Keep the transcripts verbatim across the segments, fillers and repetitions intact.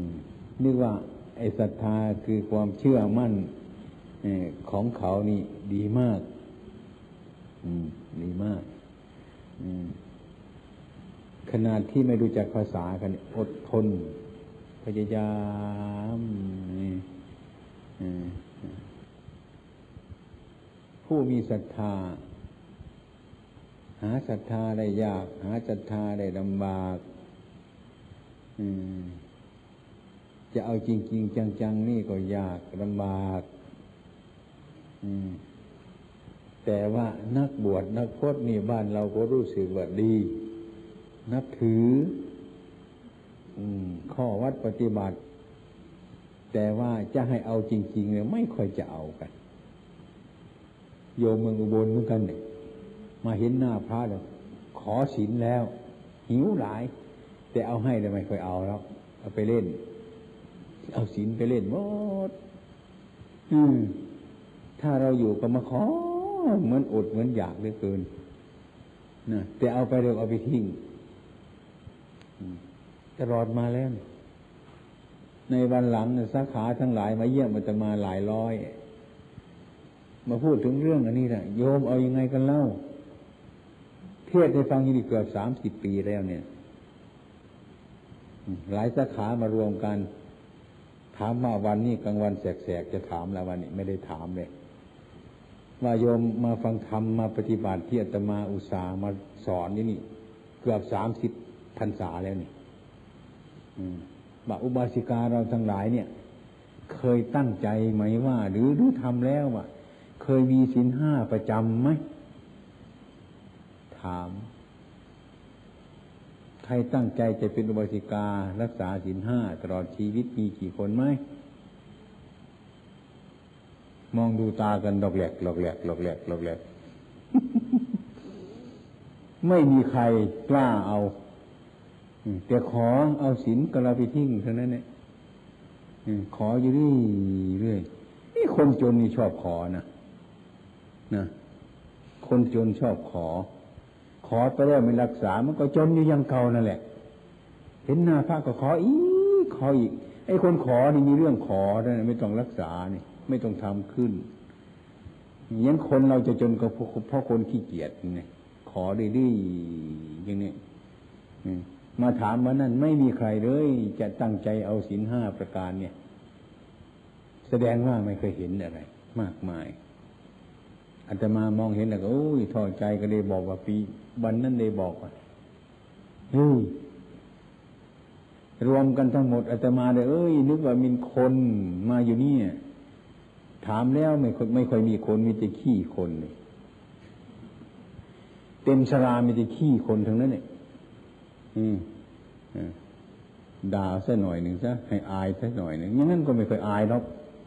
นึกว่าไอ้ศรัทธาคือความเชื่อมั่นของเขานี่ดีมากดีมากขนาดที่ไม่รู้จักภาษากันอดทนพยายามผู้มีศรัทธาหาศรัทธาได้ยากหาศรัทธาได้ลำบากจะเอาจริงๆจังๆนี่ก็ยากลำบากแต่ว่านักบวชนักพจน์นี่บ้านเราก็รู้สึกว่าดีนับถือข้อวัดปฏิบัติแต่ว่าจะให้เอาจริงๆเนี่ยไม่ค่อยจะเอากันโยมเมืองอุบลเหมือนกันเนี่ยมาเห็นหน้าพระแล้วขอศีลแล้วหิวหลายแต่เอาให้แต่ไม่ค่อยเอาแล้วเอาไปเล่นเอาศีลไปเล่นหมดถ้าเราอยู่ก็มาขอเหมือนอดเหมือนอยากเหลือเกินนะแต่เอาไปเดี๋ยวเอาไปทิ้งตลอดมาแล้วในวันหลังสาขาทั้งหลายมาเยี่ยมอาตมาหลายร้อยมาพูดถึงเรื่องอันนี้แหละโยมเอายังไงกันเล่าเทศได้ฟังอยู่เกือบสามสิบปีแล้วเนี่ยหลายสาขามารวมกันถามมาวันนี้กลางวันแสกๆจะถามแล้ววันนี้ไม่ได้ถามเลยว่าโยมมาฟังธรรมมาปฏิบัติที่อาตมาอุตส่าห์มาสอนนี่นี่เกือบสามสิบพรรษาแล้วนี่บ่าอุบาสิกาเราทั้งหลายเนี่ยเคยตั้งใจไหมว่าหรือรู้ทำแล้วว่าเคยมีศีลห้าประจำไหมถามใครตั้งใจจะเป็นอุบาสิการักษาศีลห้าตลอดชีวิตมีกี่คนไหมมองดูตากันดอกแหลกดอกแหลกดอกแหลกดอกแหลก ไม่มีใครกล้าเอาแต่ขอเอาศีลก็เราไปทิ้งเท่านั้นเนี่ยขออยู่เรื่อยๆนี่คนจนนี่ชอบขอนะนะคนจนชอบขอขอไปแล้วไม่รักษามันก็จนอยู่อย่างเก่านั่นแหละเห็นหน้าพระก็ขออีกขออีกไอ้คนขอนี่มีเรื่องขอนะไม่ต้องรักษานี่ไม่ต้องทำขึ้นอย่างนั้นคนเราจะจนก็เพราะคนขี้เกียจนี่ขอดื้อๆอย่างนี้มาถามว่านั่นไม่มีใครเลยจะตั้งใจเอาศีลห้าประการเนี่ยแสดงว่าไม่เคยเห็นอะไรมากมายอาตมามองเห็นแล้วก็โอ้ยท้อใจก็เลยบอกว่าปีวันนั้นเลยบอกว่าเฮ้ยรวมกันทั้งหมดอาตมาเลยเอ้ยนึกว่ามีคนมาอยู่นี่ถามแล้วไม่ไม่ค่อยมีคนมีแต่ขี้คนเลยเต็มศาลามีแต่ขี้คนทั้งนั้นเนี่ยด่าซะหน่อยหนึ่งซะให้อายซะหน่อยหนึ่งอย่างนั้นก็ไม่เคยอายหรอก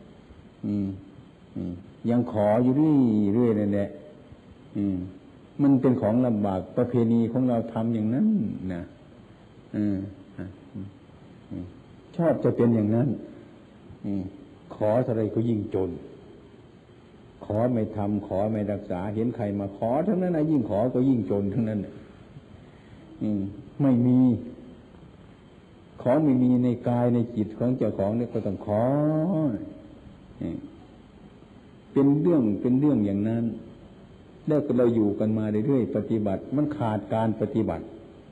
ยังขออยู่เรื่อยๆนั่นแหละมันเป็นของลำบากประเพณีของเราทำอย่างนั้นนะชอบจะเป็นอย่างนั้นขออะไรก็ยิ่งจนขอไม่ทำขอไม่รักษาเห็นใครมาขอทั้งนั้นนะยิ่งขอก็ยิ่งจนทั้งนั้นไม่มีของไม่มีในกายในจิตของเจ้าของเนี่ยก็ต้องขอเป็นเรื่องเป็นเรื่องอย่างนั้นแล้วก็เราอยู่กันมาเรื่อยๆปฏิบัติมันขาดการปฏิบัติ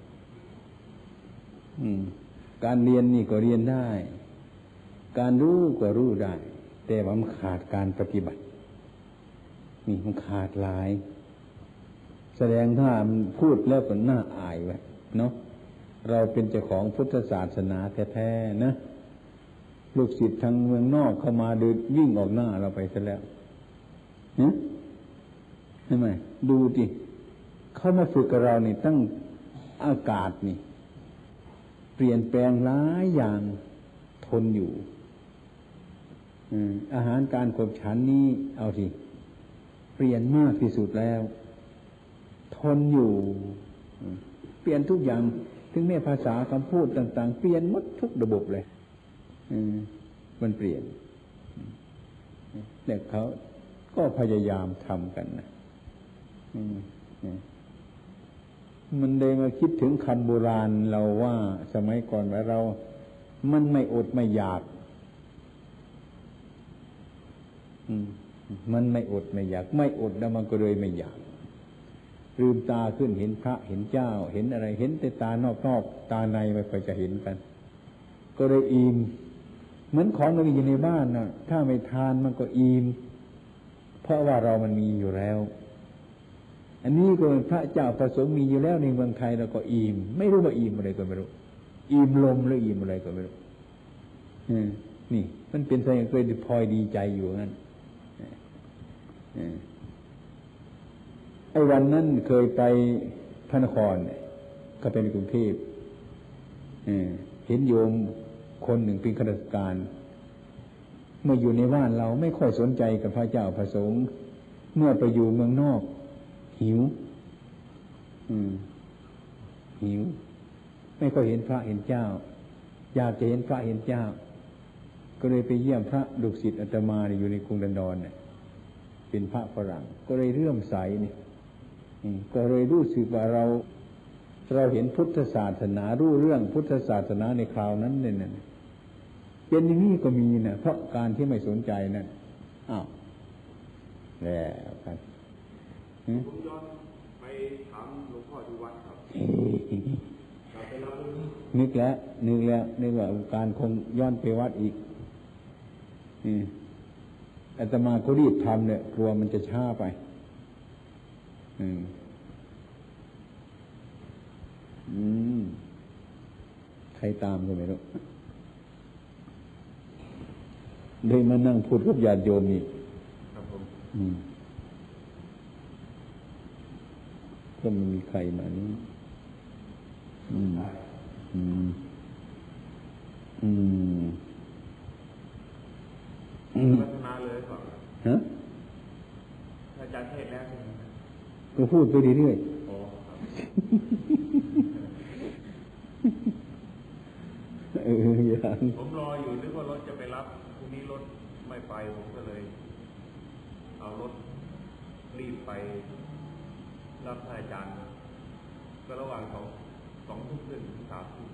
การเรียนนี่ก็เรียนได้การรู้ก็รู้ได้แต่ว่ามันขาดการปฏิบัตินี่มันขาดหลายแสดงถ้ามันพูดแล้วก็น่าอายไว้เนาะเราเป็นเจ้าของพุทธศาสนาแท้ๆนะลูกศิษย์ทางเมืองนอกเข้ามาเดินวิ่งออกหน้าเราไปซะแล้วเนี่ยใช่ไหมดูดิเข้ามาฝึกกับเรานี่ตั้งอากาศนี่เปลี่ยนแปลงหลายอย่างทนอยู่อาหารการขบฉันนี้เอาสิเปลี่ยนมากที่สุดแล้วทนอยู่เปลี่ยนทุกอย่างถึงแม้ภาษาคำพูดต่างๆเปลี่ยนหมดทุกระบบเลยมันเปลี่ยนแต่เขาก็พยายามทำกันนะมันเลยมาคิดถึงคำโบราณเราว่าสมัยก่อนว่าเรามันไม่อดไม่อยากมันไม่อดไม่อยากไม่อดแล้วมันก็เลยไม่อยากลืมตาขึ้นเห็นพระเห็นเจ้าเห็นอะไรเห็นแต่ตานอกๆตาในไม่ค่อยจะเห็นกันก็เลยอิ่มเหมือนของเราอยู่ในบ้านน่ะถ้าไม่ทานมันก็อิ่มเพราะว่าเรามันมีอยู่แล้วอันนี้ก็พระเจ้าประสงค์มีอยู่แล้วในเมืองไทยเราก็อิ่มไม่รู้ว่าอิ่มอะไรก็ไม่รู้อิ่มลมหรืออิ่มอะไรก็ไม่รู้นี่มันเป็นสิ่งที่เคยพลอยดีใจอยู่งั้นไอ้วันนั้นเคยไปพระนครก็เป็นกรุงเทพเห็นโยมคนหนึ่งเป็นข้าราชการเมื่ออยู่ในบ้านเราไม่ค่อยสนใจกับพระเจ้าพระสงฆ์เมื่อไปอยู่เมืองนอกหิวหิวไม่ค่อยเห็นพระเห็นเจ้าอยากจะเห็นพระเห็นเจ้าก็เลยไปเยี่ยมพระลูกศิษย์อาตมาอยู่ในกรุงดันดอนเนี่ยเป็นพระฝรั่งก็เลยเลื่อมใสนี่ก็เลยรู้สึกว่าเราเราเห็นพุทธศาสนารู้เรื่องพุทธศาสนาในคราวนั้นเนี่ยเป็นอย่างนี้ก็มีนะเพราะการที่ไม่สนใจนั่นอ้าวแล้วกันผมย้อนไปถามหลวงพ่อที่วัดครับนึกแล้วนึกแล้วนึกว่าการคงย้อนไปวัดอีกอาตมาก็รีบทำเนี่ยกลัวมันจะช้าไปอืมอืมใครตามก็ไม่รู้เลยมานั่งพูดกับญาติโยมนี่ครับผมอืมก็ไม่มีใครมานี่อืมอืมอืมพัฒนาเลยก่อนฮะอาจารย์เทศแล้วก็พูดไปเรื่อยๆโอ้เอออย่างผมรออยู่นึกว่ารถจะไปรับพรุ่งนี้รถไม่ไปผมก็เลยเอารถรีบไปรับอาจารย์ก็ระหว่างสองสองทุ่มขึ้นถึงสามทุ่ม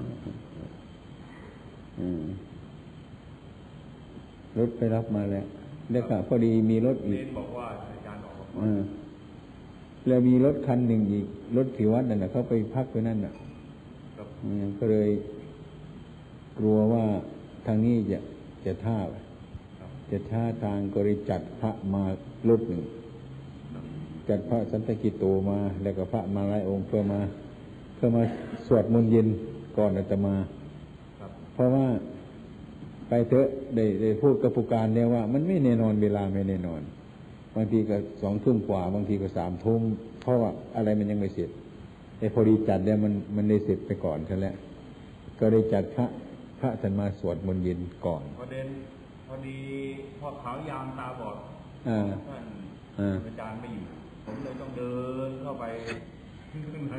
รถไปรับมาแล้วแล้วก็พอดีมีรถอีกบอกว่าอาจารย์ออกมาแล้วมีรถคันหนึ่งอีกรถที่วัดนั่นน่ะเขาไปพักไว้นั่นน่ะก็เลยกลัวว่าทางนี้จะจะท่าจะท่าทางก็เลยจัดพระมารถหนึ่งจัดพระสันตกิโตมาแล้วก็พระมาหลายองค์เพื่อมาเพื่อมาสวดมนต์เย็นก่อนอาตมาเพราะว่าไปเถอะได้ได้พูดกับผู้การแล้วว่ามันไม่แน่นอนเวลาไม่แน่นอนบางทีก็สองทุ่มกว่าบางทีก็สามทุ่มเพราะว่าอะไรมันยังไม่เสร็จแต่พอดีจัดแล้วมันมันได้เสร็จไปก่อนใช่แล้วก็ได้จัดพระพระท่านมาสวดมนต์เย็นก่อนประเด็นพอดีพ่อขาวยามตาบอดท่านอาจารย์ไม่อยู่ผมเลยต้องเดินเข้าไปข้างใน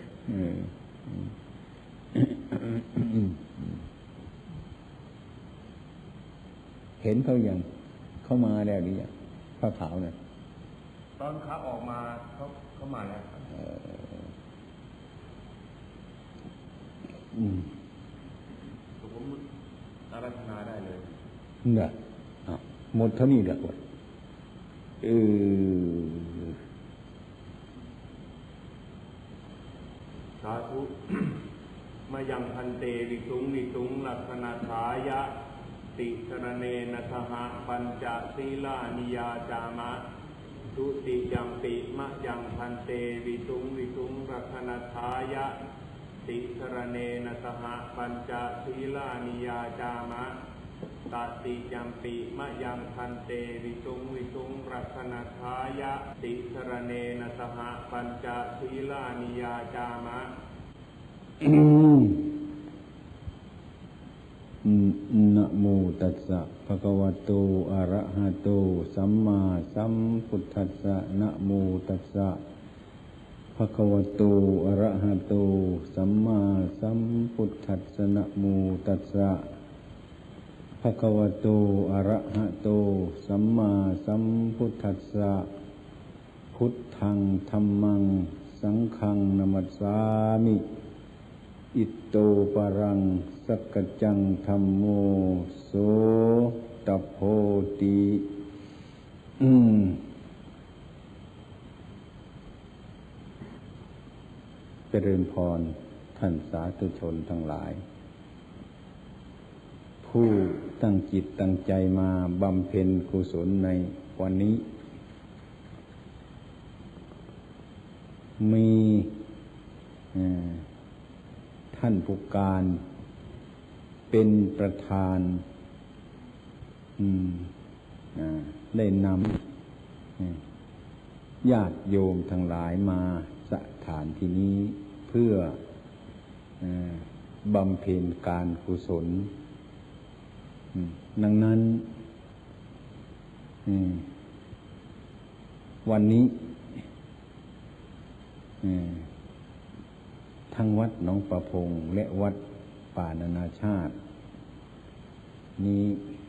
เห็นเขายังเข้ามาแล้วหรือยังผ้าขาวเนี่ยตอนขาออกมาเขาเขามาแล้วอืมผมอาราธนาได้เลยเนี่ยหมดเท่านี้แหละวะเออสาธุมายังพันเตวิสุงวิสุงลักษณทายะติสรเนนะสหปัญจศีลานิยาจามะทุติยัมปิมะยังพันเตวิสุงวิสุงลักษณทายะติสรเนนะสหปัญจศีลานิยาจามะตติยัมปิมะยังพันเตวิสุงวิสุงลักษณทายะติสรเนนะสหปัญจศีลานิยาจามะนะโมตัสสะภะคะวะโตอะระหะโตสัมมาสัมพุทธัสสะนะโมตัสสะภะคะวะโตอะระหะโตสัมมาสัมพุทธัสสะนะโมตัสสะภะคะวะโตอะระหะโตสัมมาสัมพุทธัสสะพุทธังธัมมังสังฆังนะมัสสามิอิโตปรังสักจังธัมโมโสตโพติอืมเจริญพรท่านสาธุชนทั้งหลายผู้ตั้งจิตตั้งใจมาบำเพ็ญกุศลในวันนี้มีท่านผู้การเป็นประธานได้นำญาติโยมทั้งหลายมาสถานที่นี้เพื่อบำเพ็ญการกุศลดังนั้นวันนี้ทั้งวัดหนองประพงและวัดป่านานาชาตินี้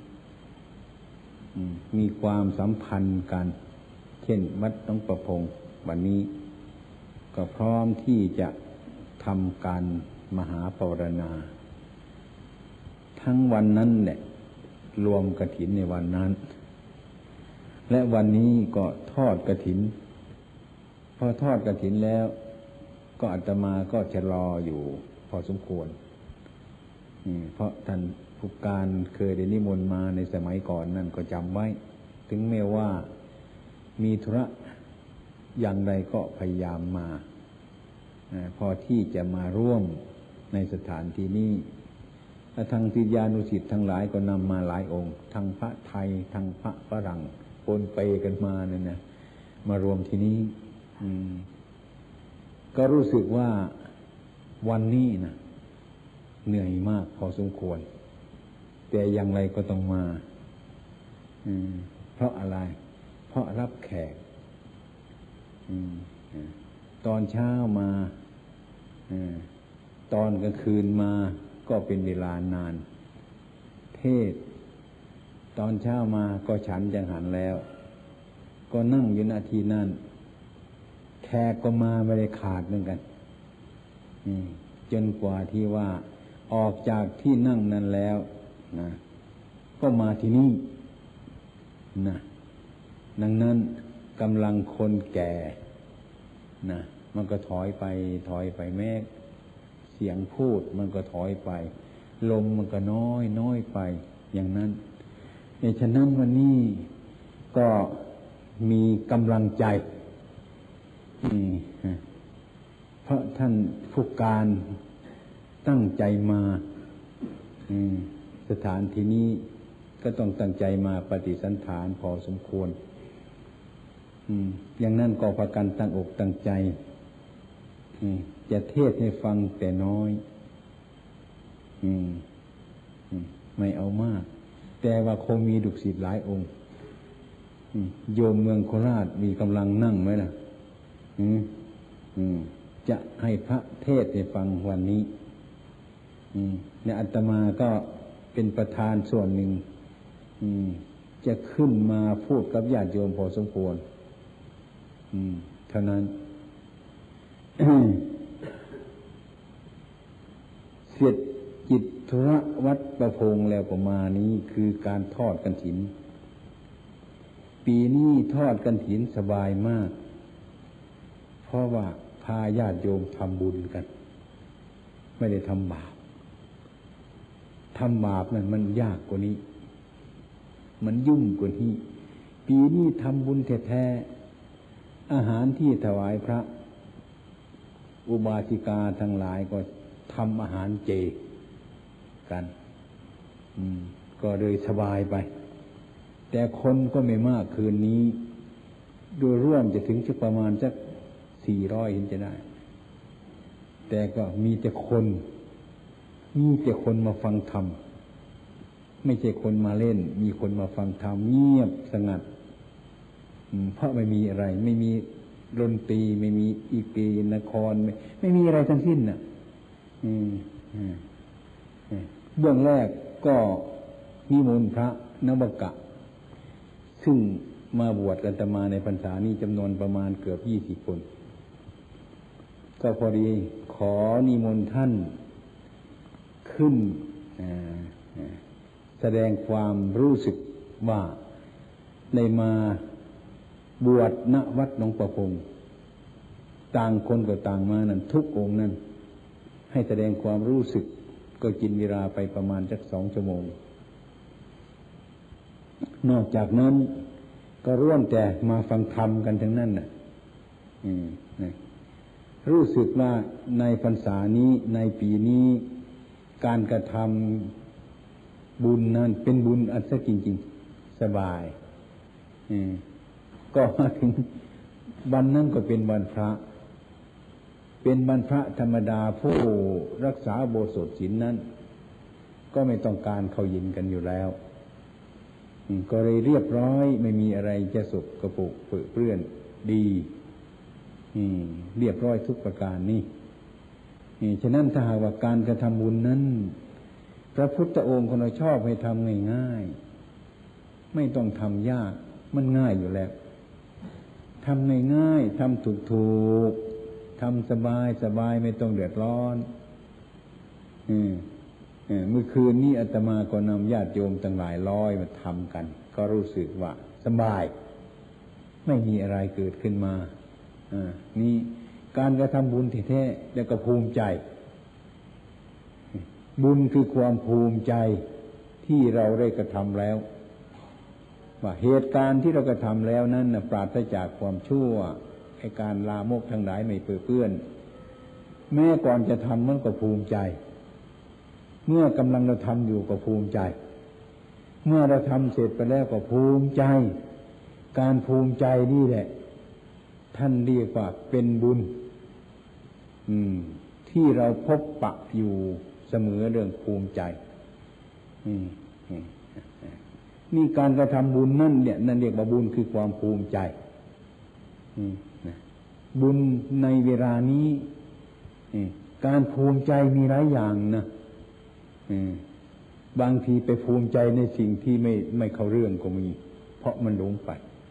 มีความสัมพันธ์กันเช่นวัดหนองประพงวันนี้ก็พร้อมที่จะทำการมหาปวารณาทั้งวันนั้นแหละรวมกฐินในวันนั้นและวันนี้ก็ทอดกฐินพอทอดกฐินแล้วก็อาตมาก็จะรออยู่พอสมควรเพราะท่านผู้การเคยได้นิมนต์มาในสมัยก่อนนั่นก็จำไว้ถึงแม้ว่ามีธุระอย่างใดก็พยายามมาพอที่จะมาร่วมในสถานที่นี้ทางศิษยานุศิษย์ทั้งหลายก็นำมาหลายองค์ทั้งพระไทยทั้งพระฝรั่งปนเปกันมานั่นนะมารวมที่นี้ก็รู้สึกว่าวันนี้นะเหนื่อยมากพอสมควรแต่อย่างไรก็ต้องมาเพราะอะไรเพราะรับแขกตอนเช้ามาตอนกลางคืนมาก็เป็นเวลานานเทศตอนเช้ามาก็ฉันจังหันแล้วก็นั่งอยู่นาทีนั้นแขกก็มาไม่ได้ขาดเหมือนกันจนกว่าที่ว่าออกจากที่นั่งนั้นแล้วนะก็มาที่นี่นะดังนั้นกำลังคนแก่นะมันก็ถอยไปถอยไปแม้เสียงพูดมันก็ถอยไปลมมันก็น้อยน้อยไปอย่างนั้นในฉะนั้นวันนี้ก็มีกำลังใจเพราะท่านผู้การตั้งใจมาสถานที่นี้ก็ต้องตั้งใจมาปฏิสันถานพอสมควรอย่างนั้นก็ประกันตั้งอกตั้งใจจะเทศให้ฟังแต่น้อยไม่เอามากแต่ว่าคงมีดุสิตหลายองค์โยมเมืองโคราชมีกำลังนั่งไหมล่ะจะให้พระเทศให้ฟังวันนี้และอาตมาก็เป็นประธานส่วนหนึ่งจะขึ้นมาพูดกับญาติโยมพอสมควรเท่านั้น เสร็จกิจธุระวัดประพงแล้วก็มานี้คือการทอดกฐินปีนี้ทอดกฐินสบายมากเพราะว่าพาญาติโยมทำบุญกันไม่ได้ทำบาปทำบาปนั่นมันยากกว่านี้มันยุ่งกว่านี้ปีนี้ทำบุญแท้ๆอาหารที่ถวายพระอุบาสิกาทั้งหลายก็ทำอาหารเจกันก็เลยสบายไปแต่คนก็ไม่มากคืนนี้โดยร่วมจะถึงสักประมาณสักสี่ร้อยเห็นจะได้แต่ก็มีแต่คนมีแต่คนมาฟังธรรมไม่ใช่คนมาเล่นมีคนมาฟังธรรมเงียบสงัดเพราะไม่มีอะไรไม่มีดนตรีไม่มีอีปีนครไม่ไม่มีอะไรทั้งสิ้นน่ะเบื้องแรกก็นิมนต์พระนวกะซึ่งมาบวชอาตมาในพรรษานี้จำนวนประมาณเกือบยี่สิบคนก็พอดีขอนิมนต์ท่านขึ้นแสดงความรู้สึกว่าได้มาบวชณวัดหนองประพงต่างคนก็ต่างมานั่นทุกองค์นั้นให้แสดงความรู้สึกก็กินเวลาไปประมาณสักสองชั่วโมงนอกจากนั้นก็ร่วมแต่มาฟังธรรมกันทั้งนั้นน่ะรู้สึกว่าในพรรษานี้ในปีนี้การกระทำบุญนั้นเป็นบุญอันซะจริงๆสบายก็มาถึงวันนั้นก็เป็นวันพระเป็นวันพระธรรมดาผู้รักษาอุโบสถศีลนั้นก็ไม่ต้องการเข้ายินกันอยู่แล้วก็เลยเรียบร้อยไม่มีอะไรจะสกปรกเปื้อนดีเรียบร้อยทุกประการนี่ฉะนั้นถ้าหากว่าการกระทำบุญนั้นพระพุทธองค์คนเราชอบให้ทำง่ายๆไม่ต้องทำยากมันง่ายอยู่แล้วทำง่ายๆทำถูกๆทำสบายสบายไม่ต้องเดือดร้อนเมื่อคืนนี้อาตมาก็นำญาติโยมตั้งหลายร้อยมาทำกันก็รู้สึกว่าสบายไม่มีอะไรเกิดขึ้นมานี่การกระทำบุญแท้ๆแล้วก็ภูมิใจบุญคือความภูมิใจที่เราได้กระทำแล้วว่าเหตุการณ์ที่เรากระทำแล้วนั้นปราศจากความชั่วไอ้การลามกทั้งหลายไม่เปื้อนแม้ก่อนจะทำมันก็ภูมิใจเมื่อกำลังเราทำอยู่ก็ภูมิใจเมื่อเราทำเสร็จไปแล้วก็ภูมิใจการภูมิใจนี่แหละท่านเรียกว่าเป็นบุญที่เราพบปะอยู่เสมอเรื่องภูมิใจนี่การกระทำบุญนั่นเนี่ยนั่นเรียกว่าบุญคือความภูมิใจบุญในเวลานี้การภูมิใจมีหลายอย่างนะบางทีไปภูมิใจในสิ่งที่ไม่ไม่เข้าเรื่องก็มีเพราะมันหลงไป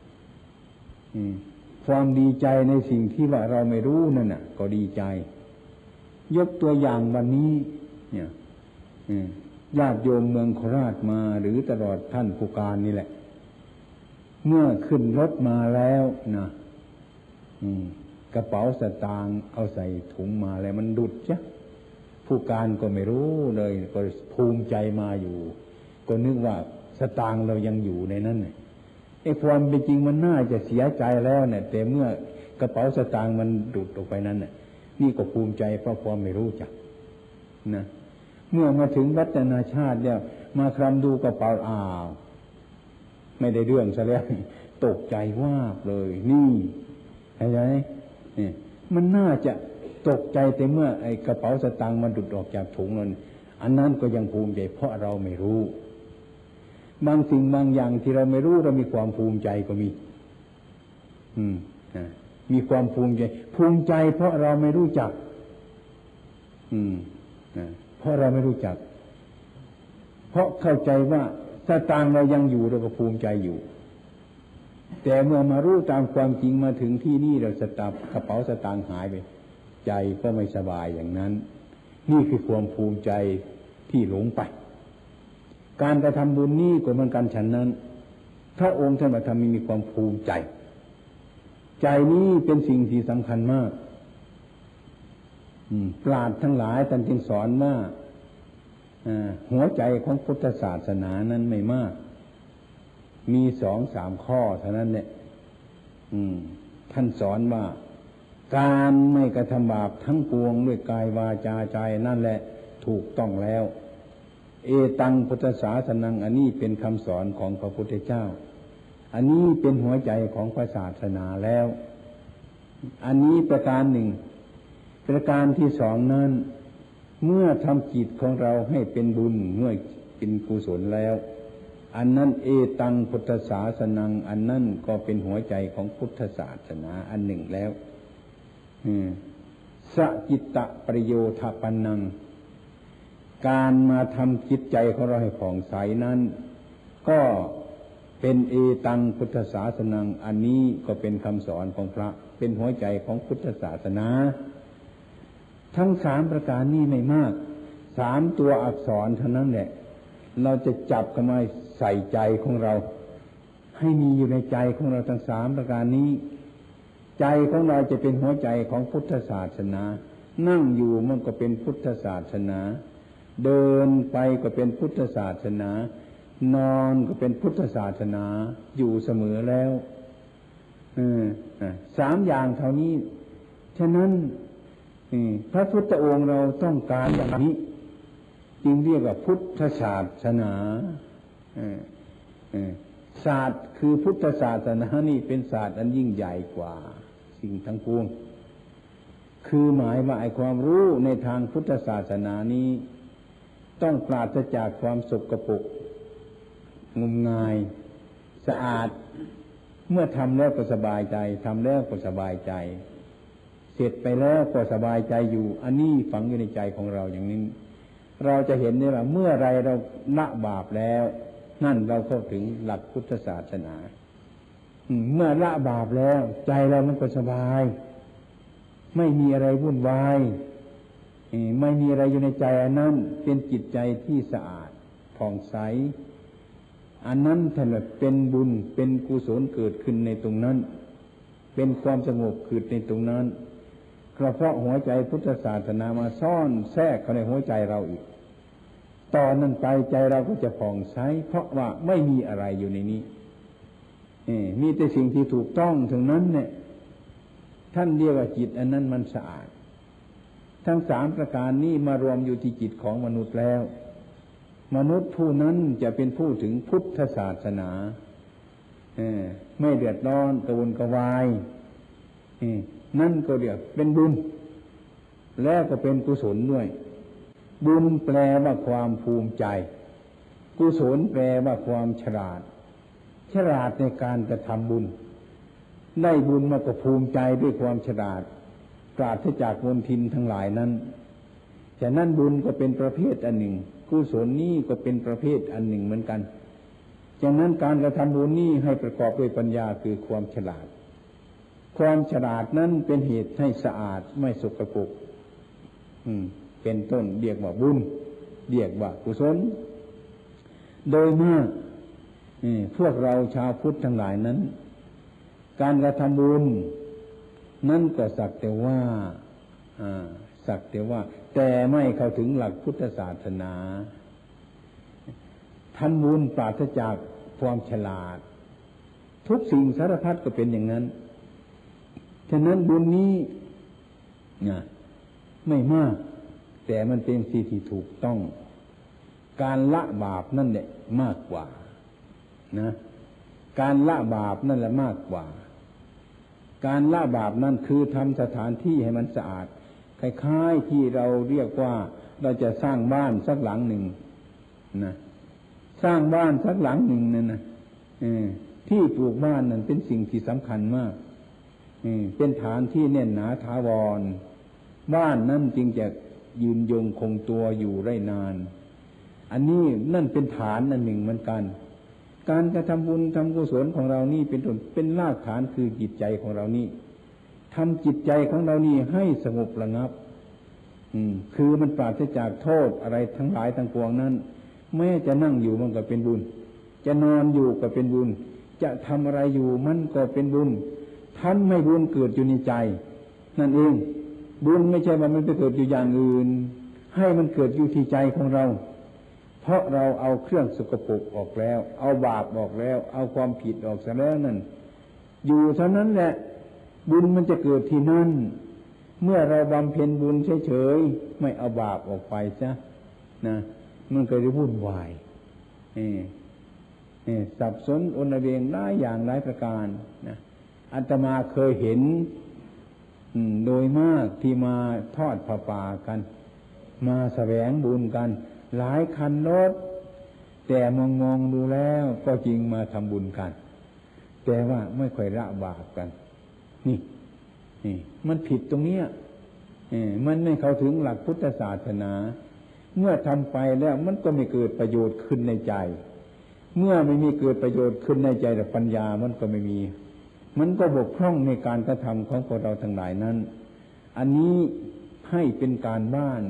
ความดีใจในสิ่งที่ว่าเราไม่รู้นั่นน่ะก็ดีใจยกตัวอย่างวันนี้เนี่ยญาติโยมเมืองโคราชมาหรือตลอดท่านผู้การนี่แหละเมื่อขึ้นรถมาแล้วนะกระเป๋าสตางค์เอาใส่ถุงมาแล้วมันดุดจ้ะผู้การก็ไม่รู้เลยก็ภูมิใจมาอยู่ก็นึกว่าสตางค์เรายังอยู่ในนั้นเนี่ยไอ้ความเป็นจริงมันน่าจะเสียใจแล้วเนี่ยแต่เมื่อกระเป๋าสตางค์มันดุดออกไปนั้นเนี่ยนี่ก็ภูมิใจเพราะความไม่รู้จักนะเมื่อมาถึงวัดนานาชาติเนี่ยมาคลำดูกระเป๋าอ้าวไม่ได้เรื่องซะแล้วตกใจว่าบเลยนี่เห็นไหมเนี่ยมันน่าจะตกใจแต่เมื่อไอ้กระเป๋าสตางค์มันดุดออกจากถุงนั้นอันนั้นก็ยังภูมิใจเพราะเราไม่รู้บางสิ่งบางอย่างที่เราไม่รู้เรามีความภูมิใจก็มีอืมนะมีความภูมิใจภูมิใจเพราะเราไม่รู้จักอืมนะเพราะเราไม่รู้จักเพราะเข้าใจว่าสตางค์เรายังอยู่เราก็ภูมิใจอยู่แต่เมื่อมารู้ตามความจริงมาถึงที่นี่เราสตับกระเป๋าสตางค์หายไปใจก็ไม่สบายอย่างนั้นนี่คือความภูมิใจที่หลงไปการกระทำบุญนี้ก็เหมือนกันฉันนั้นพระองค์ท่านมาทำมีความภูมิใจใจนี้เป็นสิ่งที่สำคัญมากปราชญ์ทั้งหลายท่านจึงสอนว่าหัวใจของพุทธศาสนานั้นไม่มากมีสองสามข้อเท่านั้นเนี่ยท่านสอนว่าการไม่กระทำบาปทั้งปวงด้วยกายวาจาใจนั่นแหละถูกต้องแล้วเอตังพุทธศาสนังอันนี้เป็นคำสอนของพระพุทธเจ้าอันนี้เป็นหัวใจของพระศาสนาแล้วอันนี้ประการหนึ่งประการที่สองนั้นเมื่อทำจิตของเราให้เป็นบุญเมื่อเป็นกุศลแล้วอันนั้นเอตังพุทธศาสนังอันนั้นก็เป็นหัวใจของพุทธศาสนาอันหนึ่งแล้วสจิตตะประโยชน์ปันนังการมาทำจิตใจของเราให้ผ่องใสนั้นก็เป็นเอตังพุทธศาสนังอันนี้ก็เป็นคำสอนของพระเป็นหัวใจของพุทธศาสนาทั้งสามประการนี้ไม่มากสามตัวอักษรเท่านั้นแหละเราจะจับเข้ามาใส่ใจของเราให้มีอยู่ในใจของเราทั้งสามประการนี้ใจของเราจะเป็นหัวใจของพุทธศาสนานั่งอยู่มันก็เป็นพุทธศาสนาเดินไปก็เป็นพุทธศาสนานอนก็เป็นพุทธศาสนาอยู่เสมอแล้วสามอย่างเท่านี้ฉะนั้นพระพุทธองค์เราต้องการอย่างนี้จึงเรียกว่าพุทธศาสนาศาสตร์คือพุทธศาสนานี่เป็นศาสตร์อันยิ่งใหญ่กว่าสิ่งทั้งปวงคือหมายว่าไอ้ความรู้ในทางพุทธศาสนานี้ต้องปราศจากความสกปรกงมงายสะอาดเมื่อทำแล้วก็สบายใจทำแล้วก็สบายใจเสร็จไปแล้วก็สบายใจอยู่อันนี้ฝังอยู่ในใจของเราอย่างนี้เราจะเห็นได้ว่าเมื่อไรเราละบาปแล้วนั่นเราเข้าถึงหลักพุทธศาสนาเมื่อละบาปแล้วใจเรามันก็สบายไม่มีอะไรวุ่นวายไม่มีอะไรอยู่ในใจอันนั้นเป็นจิตใจที่สะอาดผ่องใสอันนั้นท่านว่าเป็นบุญเป็นกุศลเกิดขึ้นในตรงนั้นเป็นความสงบเกิดในตรงนั้นเพราะหัวใจพุทธศาสนามาซ่อนแทรกเข้าในหัวใจเราอีกตอนนั้นไปใจเราก็จะผ่องใสเพราะว่าไม่มีอะไรอยู่ในนี้มีแต่สิ่งที่ถูกต้องถึงนั้นเนี่ยท่านเรียกว่าจิตอันนั้นมันสะอาดทั้งสามประการนี้มารวมอยู่ที่จิตของมนุษย์แล้วมนุษย์ผู้นั้นจะเป็นผู้ถึงพุทธศาสนาไม่เดือดร้อนกระวนกระวายนั่นก็เรียกเป็นบุญแล้วก็เป็นกุศลด้วยบุญแปลว่าความภูมิใจกุศลแปลว่าความฉลาดฉลาดในการกระทำบุญได้บุญมาก็ภูมิใจด้วยความฉลาดปราศจากมลทินทั้งหลายนั้นฉะนั้นบุญก็เป็นประเภทอันหนึ่งกุศลนี้ก็เป็นประเภทอันหนึ่งเหมือนกันฉะนั้นการกระทำบุญนี้ให้ประกอบด้วยปัญญาคือความฉลาดความฉลาดนั้นเป็นเหตุให้สะอาดไม่สกปรกเป็นต้นเรียกว่าบุญเรียกว่ากุศลโดยมากพวกเราชาวพุทธทั้งหลายนั้นการกระทำบุญนั่นก็สักแต่ว่าสักแต่ว่าแต่ไม่เข้าถึงหลักพุทธศาสนาทำบุญปราศจากความฉลาดทุกสิ่งสารพัดก็เป็นอย่างนั้นฉะนั้นบุญนี้ไม่มากแต่มันเป็นสิ่งที่ถูกต้องการละบาปนั่นแหละมากกว่านะการละบาปนั่นแหละมากกว่าการละบาปนั่นคือทำสถานที่ให้มันสะอาดคล้ายๆที่เราเรียกว่าเราจะสร้างบ้านสักหลังหนึ่งนะสร้างบ้านสักหลังหนึ่งนั่นนะที่ปลูกบ้านนั่นเป็นสิ่งที่สำคัญมากเป็นฐานที่แน่นหนาถาวรบ้านนั้นจึงจะยืนยงคงตัวอยู่ได้นานอันนี้นั่นเป็นฐานอันหนึ่งเหมือนกันการกระทำบุญทำกุศลของเรานี่เป็นต้นเป็นรากฐานคือจิตใจของเรานี่ทำจิตใจของเรานี่ให้สงบระงับคือมันปราศจากโทษอะไรทั้งหลายทั้งปวงนั้นแม้จะนั่งอยู่มันก็เป็นบุญจะนอนอยู่ก็เป็นบุญจะทำอะไรอยู่มันก็เป็นบุญท่านไม่บุญเกิดอยู่ในใจนั่นเองบุญไม่ใช่ว่ามันไปเกิดอยู่อย่างอื่นให้มันเกิดอยู่ที่ใจของเราเพราะเราเอาเครื่องสกปรกออกแล้วเอาบาปออกแล้วเอาความผิดออกซะแล้วนั่นอยู่เท่านั้นแหละบุญมันจะเกิดที่นั่นเมื่อเราบำเพ็ญบุญเฉยๆไม่เอาบาปออกไปซะนะมันก็จะวุ่นวายเออเออสับสนอนละเวงหลายอย่างหลายประการนะอาตมาเคยเห็นโดยมากที่มาทอดผ้าป่ากันมาแสวงบุญกันหลายคันรถแต่มองมองดูแล้วก็จริงมาทำบุญกันแต่ว่าไม่ค่อยละบาปกันนี่นี่มันผิดตรงเนี้ยมันไม่เข้าถึงหลักพุทธศาสนาเมื่อทำไปแล้วมันก็ไม่เกิดประโยชน์ขึ้นในใจเมื่อไม่มีเกิดประโยชน์ขึ้นในใจแต่ปัญญามันก็ไม่มีมันก็บกพร่องในการกระทำของพวกเราทั้งหลายนั้นอันนี้ให้เป็นการบ้าน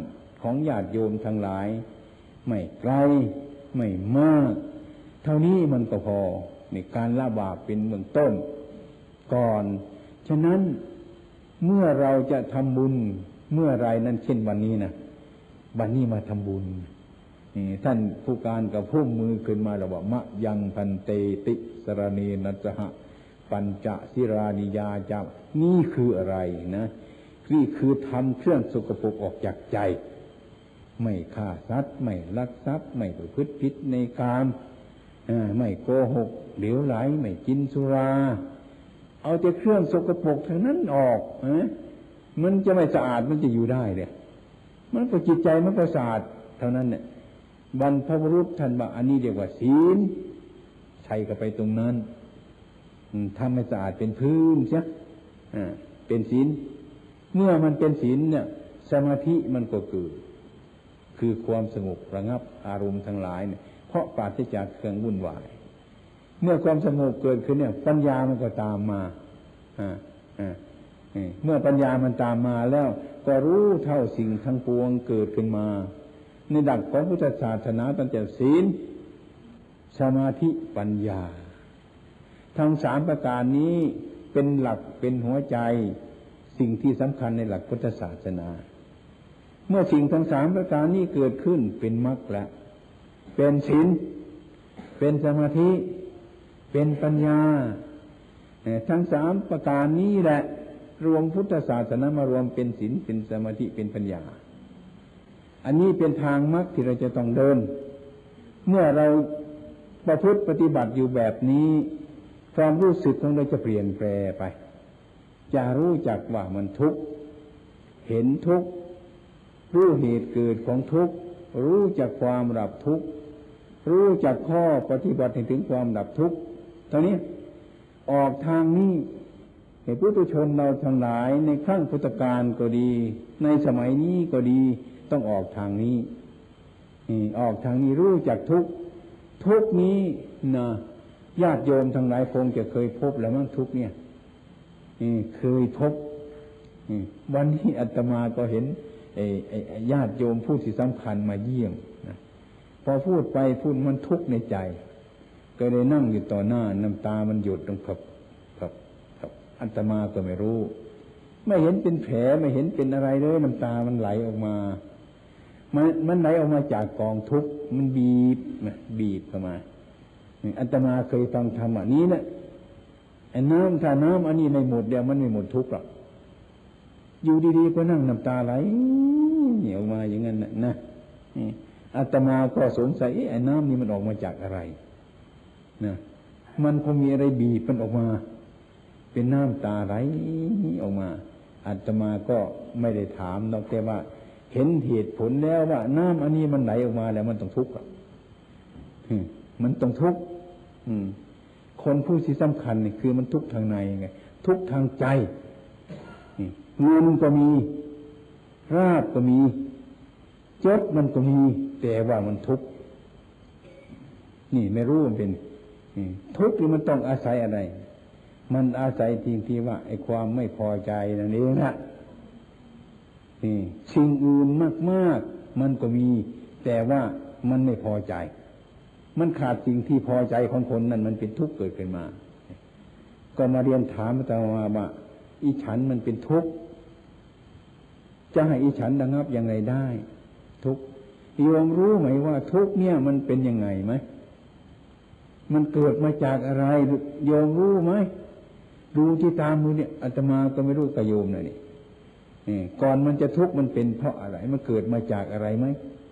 ของญาติโยมทั้งหลายไม่ไกลไม่มากเท่านี้มันก็พอในการละบาปเป็นเบื้องต้นก่อนฉะนั้นเมื่อเราจะทำบุญเมื่อไรนั้นเช่นวันนี้นะวันนี้มาทำบุญนี่ท่านผู้การกับพุ่มมือขึ้นมาแล้วว่ามะยังพันเตติสรณีนัสหะปัญจสิรานิยาจานี่คืออะไรนะนี่คือทำเครื่องสกปรกออกจากใจไม่ฆ่าสัตว์ไม่ลักทรัพย์ไม่ประพฤติผิดในกามไม่โกหกเหลวไหลไม่กินสุราเอาแต่เครื่องสกปรกทั้งนั้นออกนะมันจะไม่สะอาดมันจะอยู่ได้เลยมันก็จิตใจมันก็สะอาดเท่านั้นเนี่ยบรรพบุรุษท่านบอกอันนี้เรียกว่าศีลใช้กันไปตรงนั้นทำให้สะอาดเป็นพื้นใช่เป็นศีลเมื่อมันเป็นศีลเนี่ยสมาธิมันก็เกิดคือความสงบระงับอารมณ์ทั้งหลายเนี่ยเพราะปราศจากเครื่องวุ่นวายเมื่อความสงบเกิดขึ้นเนี่ยปัญญามันก็ตามมาอ่าอ่าเมื่อปัญญามันตามมาแล้วก็รู้เท่าสิ่งทั้งปวงเกิดขึ้นมาในดักของพุทธศาสนาตั้งแต่ศีลสมาธิปัญญาทั้งสามประการนี้เป็นหลักเป็นหัวใจสิ่งที่สำคัญในหลักพุทธศาสนาเมื่อสิ่งทั้งสามประการนี้เกิดขึ้นเป็นมรรคแล้วเป็นศีลเป็นสมาธิเป็นปัญญาทั้งสามประการนี้แหละรวมพุทธศาสนามารวมเป็นศีลเป็นสมาธิเป็นปัญญาอันนี้เป็นทางมรรคที่เราจะต้องเดินเมื่อเราประพฤติปฏิบัติอยู่แบบนี้ความรู้สึกของเราจะเปลี่ยนแปลไปจะรู้จักว่ามันทุกข์เห็นทุกข์รู้เหตุเกิดของทุกข์รู้จักความดับทุกข์รู้จักข้อปฏิบัติถึงความดับทุกข์ตอนนี้ออกทางนี้ให้พุถุชนเราทั้งหลายในครั้งพุทธกาลก็ดีในสมัยนี้ก็ดีต้องออกทางนี้ออกทางนี้รู้จักทุกข์ทุกข์นี้นะญาติโยมทั้งหลายคงจะเคยพบแล้วมั้งทุกข์เนี่ยเคยพบวันนี้อาตมาก็เห็นญาติโยมผู้ที่สำคัญมาเยี่ยมนะพอพูดไปพูดมันทุกข์ในใจก็เลยนั่งอยู่ต่อหน้าน้ำตามันหยดลงครับครับครับอาตมาก็ไม่รู้ไม่เห็นเป็นแผลไม่เห็นเป็นอะไรเลยน้ำตามันไหลออกมามันมันไหลออกมาจากกองทุกข์มันบีบบีบเข้ามาอาตมาเคยฟังธรรมอันนี้นะไอ้น้ำถ้าน้ำอันนี้ไม่หมดเดี๋ยวมันไม่หมดทุกข์หรอกอยู่ดีๆก็นั่งน้ำตาไหลเหนียวมาอย่างนั้นนะนะอาตมาก็สงสัยไอ้น้ำนี่มันออกมาจากอะไรนะมันคงมีอะไรบีบมันออกมาเป็นน้ำตาไหลออกมาอาตมาก็ไม่ได้ถามนอกแต่ว่าเห็นเหตุผลแล้วว่าน้ำอันนี้มันไหลออกมาแล้วมันต้องทุกข์มันต้องทุกข์คนผู้ที่สำคัญนี่คือมันทุกข์ทางในไงทุกข์ทางใจเงินก็มีราบก็มียศมันก็มีแต่ว่ามันทุกข์นี่ไม่รู้มันเป็นทุกข์ที่มันต้องอาศัยอะไรมันอาศัยทิ้งที่ว่าไอ้ความไม่พอใจนั่นเองนะนี่สิ่งอื่นมากๆมันก็มีแต่ว่ามันไม่พอใจมันขาดสิ่งที่พอใจของคนนั้นมันเป็นทุกข์เกิดขึ้นมาก็มาเรียนถามอาตมาว่าอีฉันมันเป็นทุกข์จะให้อีฉันระงับอย่างไรได้ทุกข์โยมรู้ไหมว่าทุกข์เนี่ยมันเป็นยังไงไหมมันเกิดมาจากอะไรโยมรู้ไหมดูที่ตามมือเนี่ยอาตมาก็ไม่รู้กับโยมนะนี่ก่อนมันจะทุกข์มันเป็นเพราะอะไรมันเกิดมาจากอะไรไหม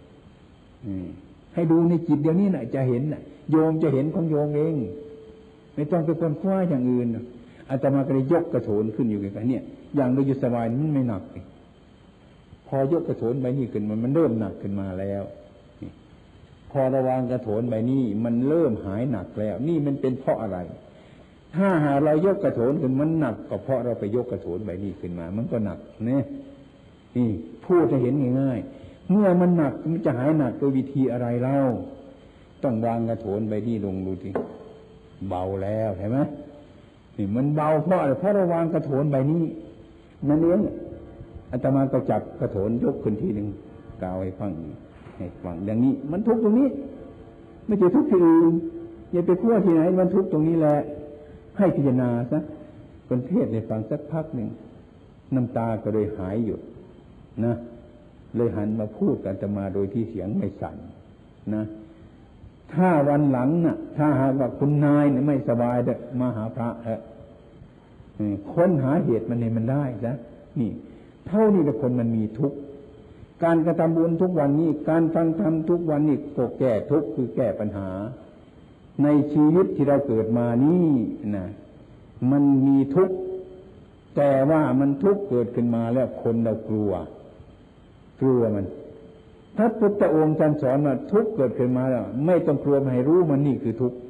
ให้ดูในจิตเดี๋ยวนี้นะจะเห็นนะโยมจะเห็นของโยมเองไม่ต้องไปค้นคว้าอย่างอื่นอาตมาก็เลยยกกระโถนขึ้นอยู่กันเนี่ยอย่างเราอยู่สบายมันไม่หนักพอยกกระโถนใบนี้ขึ้นมันมันเริ่มหนักขึ้นมาแล้วพอระวางกระโถนใบนี้มันเริ่มหายหนักแล้วนี่มันเป็นเพราะอะไรถ้าหาเรายกกระโถนขึ้นมันหนักก็เพราะเราไปยกกระโถนใบนี้ขึ้นมามันก็หนักเนี่ยนี่พูดจะเห็นง่ายๆเมื่อมันหนักมันจะหายหนักโดยวิธีอะไรเล่าต้องวางกระโถนใบนี้ลงดูทีเบาแล้วเห็นไหมนี่มันเบาเพราะอะไรเพราะเราวางกระโถนใบนี้นั่นเองอาตมาก็จับกระโถนยกขึ้นทีหนึ่งกล่าวให้ฟังให้ฟังอย่างนี้มันทุกข์ตรงนี้ไม่ใช่ทุกข์ที่อื่นอย่าไปกลัวที่ไหนมันทุกข์ตรงนี้แหละให้พิจารณาซะคนเทศในฟังสักพักหนึ่งน้ำตาก็เลยหายหยุดนะเลยหันมาพูดกันจะมาโดยที่เสียงไม่สั่นนะถ้าวันหลังน่ะถ้าหากว่าคุณนายเนี่ยไม่สบายเด้อมาหาพระเถอะค้นหาเหตุมันให้มันได้นะนี่เท่านี้แต่คนมันมีทุกข์การกระทำบุญทุกวันนี้การฟังธรรมทุกวันนี้ก็แก้ทุกข์คือแก้ปัญหาในชีวิตที่เราเกิดมานี่นะมันมีทุกข์แต่ว่ามันทุกข์เกิดขึ้นมาแล้วคนเรากลัวกลัวมันถ้าพุทธองค์ท่านสอนว่าทุกข์เกิดขึ้นมาแล้วไม่ต้องกลัวให้รู้มันนี่คือทุกข์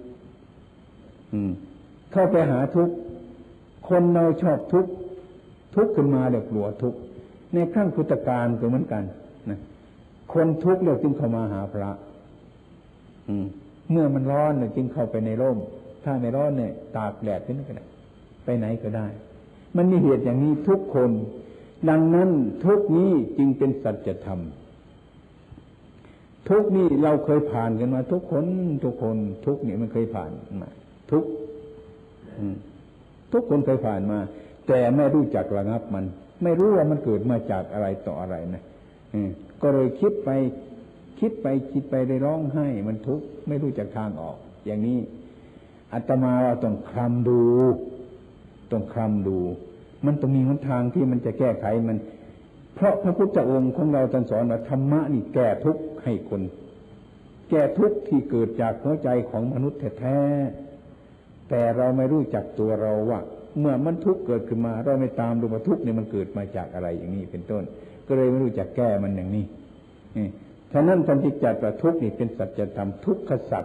เข้าไปหาทุกข์คนเราชอบทุกข์ทุกข์ขึ้นมาแล้วกลัวทุกข์ในขั้งพุทธกาลก็เหมือนกันนะคนทุกข์แล้วจึงเข้ามาหาพระเมื่อมันร้อนเนี่ยจึงเข้าไปในร่มถ้าไม่ร้อนเนี่ยตากแดดที่นั่นก็ได้ไปไหนก็ได้มันมีเหตุอย่างนี้ทุกคนดังนั้นทุกนี้จึงเป็นสัจธรรมทุกนี้เราเคยผ่านกันมาทุกคนทุกคนทุกนี้มันเคยผ่านมาทุกทุกคนเคยผ่านมาแต่ไม่รู้จักระงับมันไม่รู้ว่ามันเกิดมาจากอะไรต่ออะไรนะก็เลยคิดไปคิดไปคิดไปได้ร้องไห้มันทุกข์ไม่รู้จักทางออกอย่างนี้อาตมาเราต้องคลำดูต้องคลำดูมันต้องมีหนทางที่มันจะแก้ไขมันเพราะพระพุทธองค์ของเราท่านสอนว่าธรรมะนี่แก้ทุกข์ให้คนแก้ทุกข์ที่เกิดจากหัวใจของมนุษย์แท้ๆแต่เราไม่รู้จักตัวเราว่าเมื่อมันทุกข์เกิดขึ้นมาเราไม่ตามดูว่าทุกข์นี่มันเกิดมาจากอะไรอย่างนี้เป็นต้นก็เลยไม่รู้จักแก้มันอย่างนี้ฉะนั้นท่านจึงจัดว่าทุกข์นี่เป็นสัจธรรมทุกขสัจ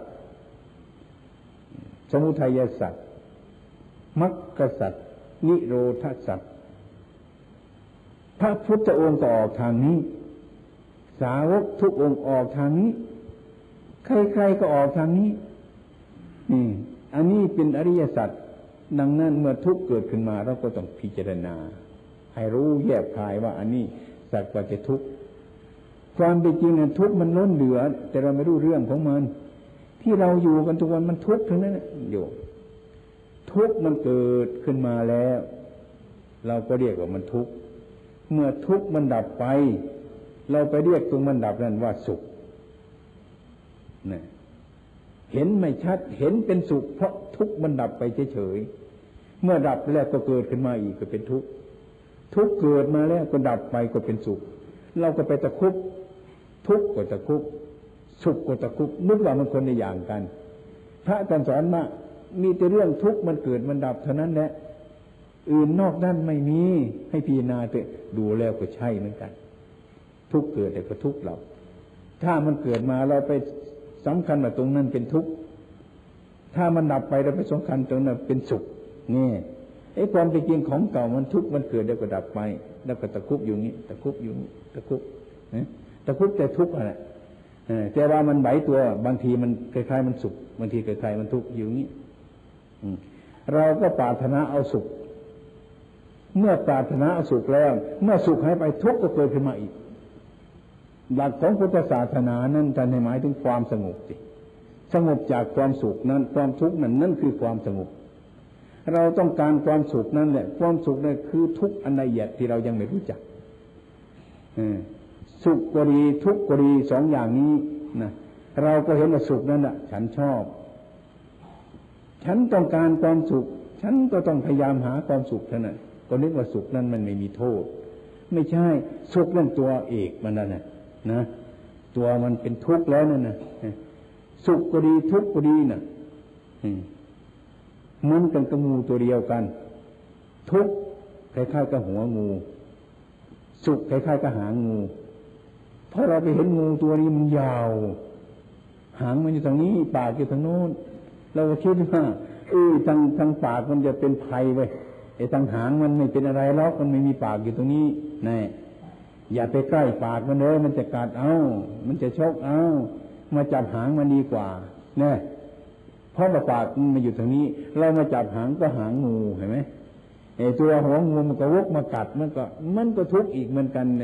สมุทัยสัจมรรคสัจนิโรธสัจพระพุทธองค์ก็ออกทางนี้สาวกทุกองค์ออกทางนี้ใครๆก็ออกทางนี้นี่อันนี้เป็นอริยสัจดังนั้นเมื่อทุกข์เกิดขึ้นมาเราก็ต้องพิจารณาให้รู้แยกคายว่าอันนี้สัจว่าจะทุกข์ความเป็นจริงนั้นทุกข์มันล้นเหลือแต่เราไม่รู้เรื่องของมันที่เราอยู่กันทุกวันมันทุกข์ทั้งนั้นอยู่ทุกข์มันเกิดขึ้นมาแล้วเราก็เรียกว่ามันทุกข์เมื่อทุกข์มันดับไปเราไปเรียกตรงมันดับนั้นว่าสุขนะเห็นไม่ชัดเห็นเป็นสุขเพราะทุกข์มันดับไปเฉยๆเมื่อดับแล้วก็เกิดขึ้นมาอีกก็เป็นทุกข์ทุกข์เกิดมาแล้วก็ดับไปก็เป็นสุขเราก็ไปตะคุบทุกข์ก็ตะคุบสุขก็ตะคุบนึกว่ามันคนในอย่างกันพระอาจารย์สอนมามีแต่เรื่องทุกข์มันเกิดมันดับเท่านั้นแหละอื่นนอกนั้นไม่มีให้พิจารณาเถอะดูแล้วก็ใช่เหมือนกันทุกข์เกิดแต่ก็ทุกข์เราถ้ามันเกิดมาเราไปสำคัญว่าตรงนั้นเป็นทุกข์ถ้ามันดับไปเราไปสำคัญตรงนั้นเป็นสุขนี่ไอ้ความเป็นจริงของเก่ามันทุกข์มันเกิดแล้วก็ดับไปแล้วก็ตะคุบอยู่งี้ตะคุบอยู่งี้ตะคุบตะคุบแต่ทุกข์อะไรแต่ว่ามันไหวตัวบางทีมันคล้ายๆมันสุขบางทีคล้ายๆมันทุกข์อยู่งี้เราก็ปรารถนาเอาสุขเมื่อปรารถนาเอาสุขแล้วเมื่อสุขหายไปทุกข์ก็เกิดขึ้นมาอีกหลักของพุทธศาสนานั้นท่านหมายถึงความสงบสิสงบจากความสุขนั้นความทุกข์นั้นนั่นคือความสงบเราต้องการความสุขนั่นแหละความสุขนั่นคือทุกข์อันละเอียดที่เรายังไม่รู้จักสุขก็ดีทุกข์ก็ดีสองอย่างนี้นะเราก็เห็นว่าสุขนั่นแหละฉันชอบฉันต้องการความสุขฉันก็ต้องพยายามหาความสุขเท่านั้นก็นึกว่าสุขนั้นมันไม่มีโทษไม่ใช่สุขนั่นตัวเอกมันนั่นน่ะนะตัวมันเป็นทุกข์แล้วนั่นน่ะสุขก็ดีทุกข์ก็ดีน่ะมันกันกับงูตัวเดียวกันทุกข์คล้ายๆกับหัวงูสุขคล้ายๆกับหางงูเพราะเราไปเห็นงูตัวนี้มันยาวหางมันอยู่ตรงนี้ปากอยู่ทางโน้นเราก็คิดว่าเออทางทางปากมันจะเป็นภัยไว้ไอ้ทางหางมันไม่เป็นอะไรหรอกมันไม่มีปากอยู่ตรงนี้แน่อย่าไปใกล้ปากมันเลยมันจะกัดเอามันจะชกเอามาจับหางมันดีกว่าแน่เพราะว่าปากมันมาอยู่ตรงนี้เรามาจับหางก็หางงูเห็นไหมไอ้ตัวหัวงูมันก็วกมากัดมันก็มันก็ทุกข์อีกเหมือนกันเนี่ย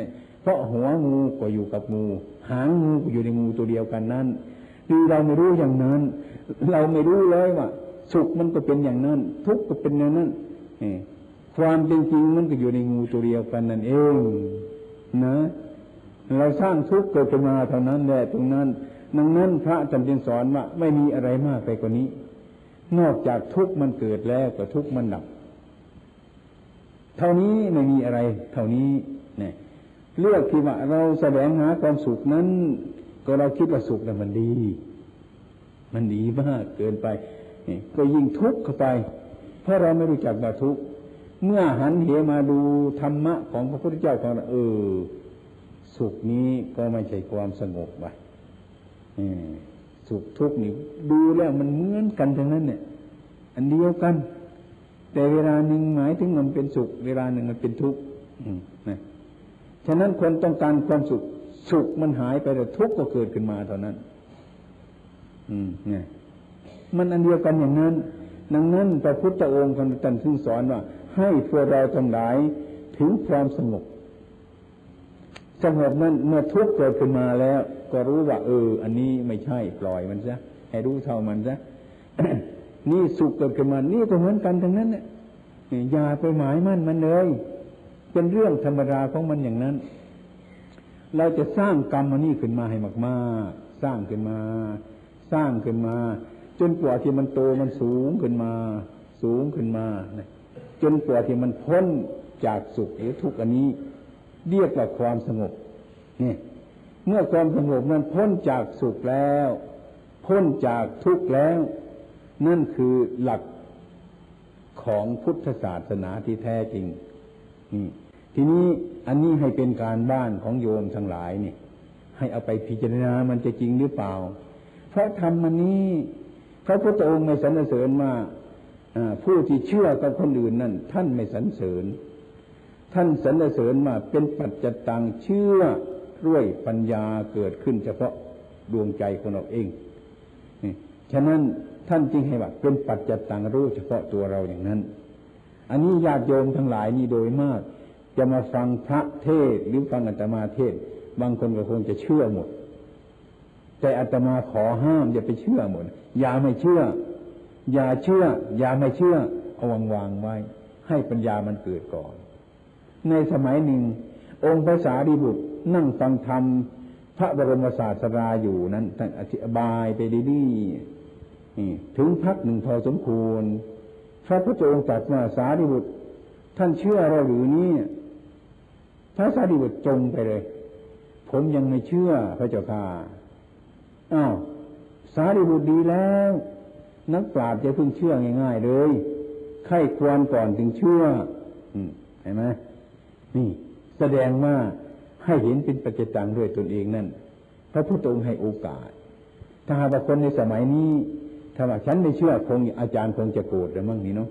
เพราะหัวงูก็อยู่กับงูหางงูก็อยู่ในงูตัวเดียวกันนั้นคือเราไม่รู้อย่างนั้นเราไม่รู้เลยว่าสุขมันก็เป็นอย่างนั้นทุกข์ก็เป็นอย่างนั้นความจริงๆมันก็อยู่ในงูตัวเดียวกันนั่นเองนะเราสร้างทุกข์เกิดขึ้นมาเท่านั้นแหละตรงนั้นดังนั้นพระจำเป็นสอนว่าไม่มีอะไรมากไปกว่านี้นอกจากทุกข์มันเกิดแล้วก็ทุกข์มันดับเท่านี้ไม่มีอะไรเท่านี้เนี่ยเลือกที่ว่าเราแสวงหาความสุขนั้นก็เราคิดว่าสุขแต่มันดีมันดีมากเกินไปก็ยิ่งทุกข์เข้าไปเพราะเราไม่รู้จักว่าทุกข์เมื่อหันเหมาดูธรรมะของพระพุทธเจ้าของเราเออสุขนี้ก็ไม่ใช่ความสงบว่ะสุขทุกข์นี่ดูแล้วมันเหมือนกันทั้งนั้นเนี่ยอันเดียวกันแต่เวลาหนึ่งหมายถึงมันเป็นสุขเวลาหนึ่งมันเป็นทุกข์นะฉะนั้นคนต้องการความสุขสุขมันหายไปแต่ทุกข์ก็เกิดขึ้นมาเท่านั้นอืมเนี่ยมันอันเดียวกันอย่างนั้นดังนั้นพระพุทธองค์ท่านถึงสอนว่าให้พวกเราทั้งหลายถึงความสงบสงบนั้นเมื่อทุกข์เกิดขึ้นมาแล้วก็รู้ว่าเอออันนี้ไม่ใช่ปล่อยมันซะให้รู้เท่ามันซะ นี่สุขเกิดขึ้นมานี่ก็เหมือนกันทั้งนั้นเนี่ยอย่าไปหมายมั่นมันเลยเป็นเรื่องธรรมดาของมันอย่างนั้นเราจะสร้างกรรมอันนี้ขึ้นมาให้มากๆสร้างขึ้นมาสร้างขึ้นมาจนกว่าที่มันโตมันสูงขึ้นมาสูงขึ้นมาจนกว่าที่มันพ้นจากสุขหรือทุกข์อันนี้เรียกว่าความสงบนี่เมื่อความสงบนั้นพ้นจากสุขแล้วพ้นจากทุกข์แล้วนั่นคือหลักของพุทธศาสนาที่แท้จริงนี่ทีนี้อันนี้ให้เป็นการบ้านของโยมทั้งหลายนี่ให้เอาไปพิจารณามันจะจริงหรือเปล่าเพราะธรรมอันนี้พระพุทธองค์ไม่สรรเสริญว่าผู้ที่เชื่อกับคนอื่นนั่นท่านไม่สรรเสริญท่านสรรเสริญว่าเป็นปัจจตังเชื่อด้วยปัญญาเกิดขึ้นเฉพาะดวงใจของเราเองนี่ฉะนั้นท่านจึงให้ว่าเป็นปัจจตังรู้เฉพาะตัวเราอย่างนั้นอันนี้ญาติโยมทั้งหลายนี่โดยมากจะมาฟังพระเทศหรือฟังอาตมาเทศบางคนก็คงจะเชื่อหมดแต่อาตมาขอห้ามอย่าไปเชื่อหมดอย่าไม่เชื่ออย่าเชื่ออย่าไม่เชื่อเอาวางๆไว้ให้ปัญญามันเกิดก่อนในสมัยหนึ่งองค์พระสารีบุตรนั่งฟังธรรมพระบรมศาสดาอยู่นั้นท่านอธิบายไปดีๆถึงพักหนึ่งพอสมควรพระพุทธองค์ตรัสว่าสารีบุตรท่านเชื่อเราหรือนี่พระสารีบุตรจงไปเลยผมยังไม่เชื่อพระเจ้าค่ะอ้าวสารีบุตรดีแล้วนักปราชญ์จะเพิ่งเชื่อง่ายๆเลยไข้ควรก่อนถึงเชื่อเห็นไหมนี่แสดงว่าให้เห็นเป็นปัจจตังด้วยตนเองนั่นพระพุทธองค์ให้โอกาสถ้าหากคนในสมัยนี้ถ้าว่าฉันไม่เชื่อคงอาจารย์คงจะโกรธหรือมั่งนี่เนาะ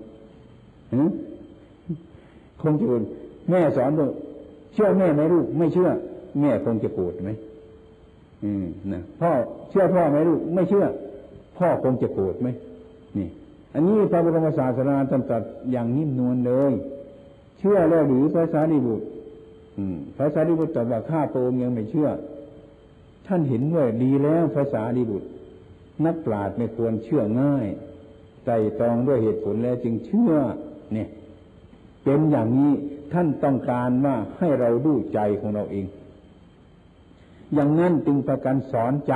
คงจะโกรธแม่สอนว่าเชื่อแม่ไหมลูกไม่เชื่อแม่คงจะโกรธไหมอืมนะพ่อเชื่อพ่อไหมลูกไม่เชื่อพ่อคงจะโกรธไหมนี่อันนี้พระบรมศาสดาตรัสอย่างนิ่มนวลเลยเชื่อแล้วหรือพระสารีบุตรพระสารีบุตรตรัสว่าข้าพระองค์ยังไม่เชื่อท่านเห็นว่าดีแล้วพระสารีบุตรนักปราชญ์ไม่ควรเชื่อง่ายไตร่ตรองด้วยเหตุผลแล้วจึงเชื่อเนี่ยเป็นอย่างนี้ท่านต้องการว่าให้เราดูใจของเราเองอย่างนั้นจึงประกันสอนใจ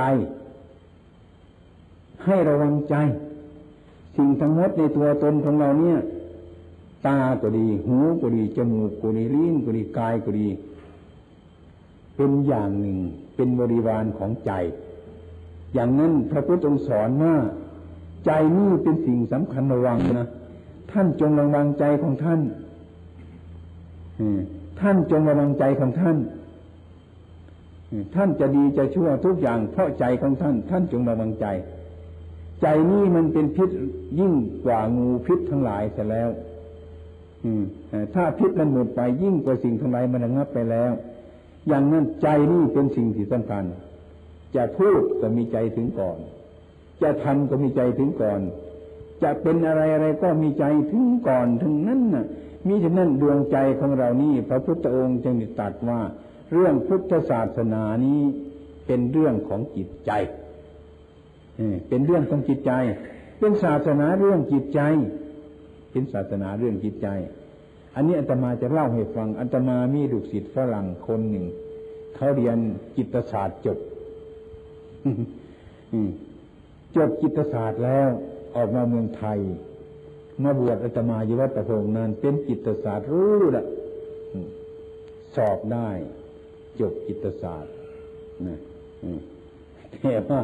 ให้ระวังใจสิ่งทั้งหมดในตัวตนของเราเนี่ยตาก็ดีหูก็ดีจมูกก็ดีลิ้นก็ดีกายก็ดีเป็นอย่างหนึ่งเป็นบริวารของใจอย่างนั้นพระพุทธองค์สอนว่าใจนี่เป็นสิ่งสำคัญระวังนะท่านจงระวังใจของท่านท่านจงระวังใจของท่านท่านจะดีจะชั่วทุกอย่างเพราะใจของท่านท่านจงระวังใจใจนี่มันเป็นพิษยิ่งกว่างูพิษทั้งหลายเสียแล้วถ้าพิษมันหมดไปยิ่งกว่าสิ่งทั้งหลายมันระงับไปแล้วอย่างนั้นใจนี่เป็นสิ่งที่สำคัญจะพูดก็มีใจถึงก่อนจะทำก็มีใจถึงก่อนจะเป็นอะไรอะไรก็มีใจถึงก่อนถึงนั้นน่ะมีฉะนั้นดวงใจของเรานี่พระพุทธองค์จึงตรัสว่าเรื่องพุทธศาสนานี้เป็นเรื่องของจิตใจเป็นเรื่องของจิตใจเป็นศาสนาเรื่องจิตใจเป็นศาสนาเรื่องจิตใจอันนี้อาตมาจะเล่าให้ฟังอาตมามีลูกศิษย์ฝรั่งคนหนึ่งเขาเรียนจิตศาสตร์จบจบจิตศาสตร์แล้วออกมาเมืองไทยมาบวชอาตมาอยู่วัดตะพงนั้นเป็นจิตศาสตร์รู้ละสอบได้จบจิตศาสตร์นะแต่ว่า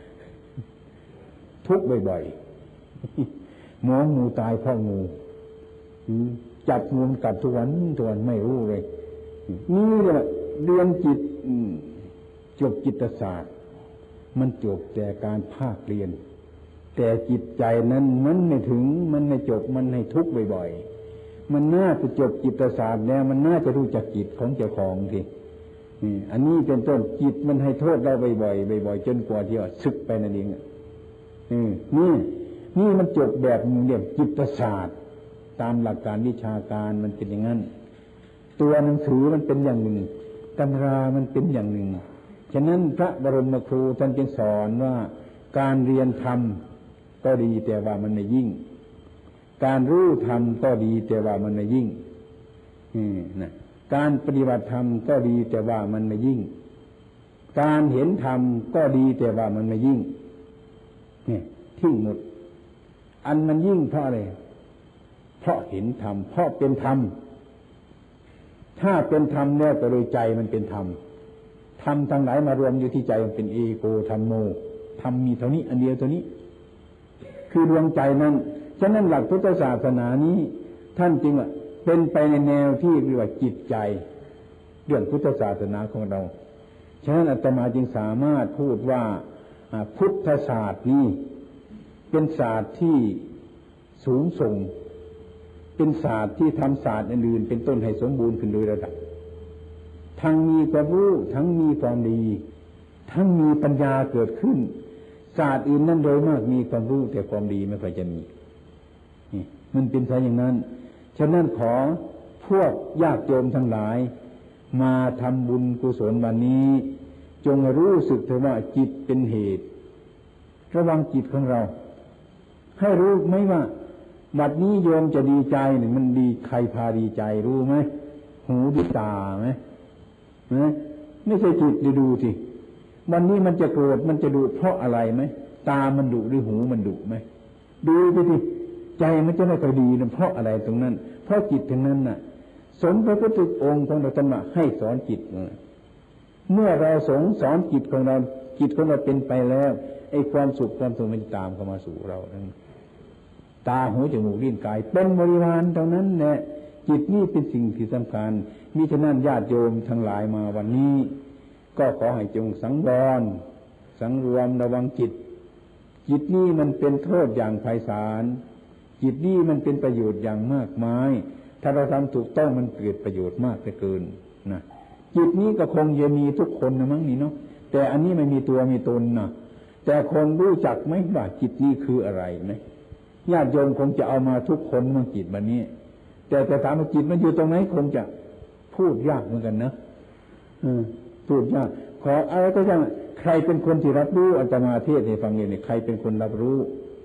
ทุกข์บ่อยๆหมองูตายเพราะงูจับงูกัดทุกวันทุกวันไม่รู้เลยนี่แหละเรียนจิตจบจิตศาสตร์มันจบแต่การภาคเรียนแต่จิตใจนั้นมันไม่ถึงมันไม่จบมันให้ทุกข์บ่อยๆมันน่าจะจบจิตศาสตร์แล้วมันน่าจะรู้จักจิตของเจ้าของทีอันนี้เป็นต้นจิตมันให้โทษเราบ่อยๆบ่อยๆจนกว่าที่ว่าสึกไปนั่นเองนี่นี่มันจบแบบเรียกจิตศาสตร์ตามหลักการวิชาการมันเป็นอย่างนั้นตัวหนังสือมันเป็นอย่างหนึ่งตำรามันเป็นอย่างหนึ่งฉะนั้นพระบรมครูท่านจึงสอนว่าการเรียนธรรมก็ดีแต่ว่ามันไม่ยิ่งการรู้ธรรมก็ดีแต่ว่ามันไม่ยิ่งนะการปฏิบัติธรรมก็ดีแต่ว่ามันไม่ยิ่งการเห็นธรรมก็ดีแต่ว่ามันไม่ยิ่งนี่ทิ้งหมดอันมันยิ่งเพราะอะไรเพราะเห็นธรรมเพราะเป็นธรรมถ้าเป็นธรรมแล้วก็โดยใจมันเป็นธรรมธรรมทั้งหลายมารวมอยู่ที่ใจมันเป็นเอโกธัมโมธรรมมีเท่านี้อันเดียวเท่านี้คือดวงใจนั้นฉะนั้นหลักพุทธศาสนานี้ท่านจึงว่าเป็นไปในแนวที่เรียกว่าจิตใจเรื่องพุทธศาสนาของเราฉะนั้นอาตมาจึงสามารถพูดว่าพุทธศาสตร์นี้เป็นศาสตร์ที่สูงส่งเป็นศาสตร์ที่ทำศาสตร์อื่นๆเป็นต้นให้สมบูรณ์ขึ้นโดยระดับทั้งมีความรู้ทั้งมีความดีทั้งมีปัญญาเกิดขึ้นศาสตร์อื่นนั้นโดยมากมีความรู้แต่ความดีไม่ค่อยจะมีนี่มันเป็นซะอย่างนั้นฉะนั้นขอพวกญาติโยมทั้งหลายมาทำบุญกุศลวันนี้จงรู้สึกเถอะว่าจิตเป็นเหตุระวังจิตของเราให้รู้ไหมว่าบัดนี้โยมจะดีใจเนี่ยมันดีใครพาดีใจรู้ไหมหูดูตาไหมนะไม่ใช่จิตดูดูสิวันนี้มันจะโกรธมันจะดุเพราะอะไรไหมตามันดุหรือหูมันดุไหมดูไปสิใจมันจะไม่ค่อยดีนะเพราะอะไรตรงนั้นเพราะจิตทั้งนั้นน่ะสมพระพุทธองค์ของเราธรรมะให้สอนจิตเมื่อเราสงสอนจิตของเราจิตของเราเป็นไปแล้วไอ้ความสุขความสงบมันตามเข้ามาสู่เราทั้งตาหูจมูกลิ้นกายเป็นบริวารเท่านั้นแหละจิตนี่เป็นสิ่งที่สำคัญมิฉะนั้นญาติโยมทั้งหลายมาวันนี้ก็ขอให้จงสังวรสังรวมระวังจิตจิตนี่มันเป็นโทษอย่างไพศาลจิตนี่มันเป็นประโยชน์อย่างมากมายถ้าเราทำถูกต้องมันเกิดประโยชน์มากเหลือเกินนะจิตนี้ก็คงจะมีทุกคนนะมั้งนี่เนาะแต่อันนี้ไม่มีตัวมีตนนะแต่คนรู้จักไหมว่าจิตนี้คืออะไรไหมญาติโยมคงจะเอามาทุกคนมาจิตมันนี้แต่จะถามว่าจิตมันอยู่ตรงไหนคงจะพูดยากเหมือนกันนะพูดยากขออะไรก็ช่างใครเป็นคนที่รับรู้อาตมาเทศน์ให้ฟังเนี่ยใครเป็นคนรับรู้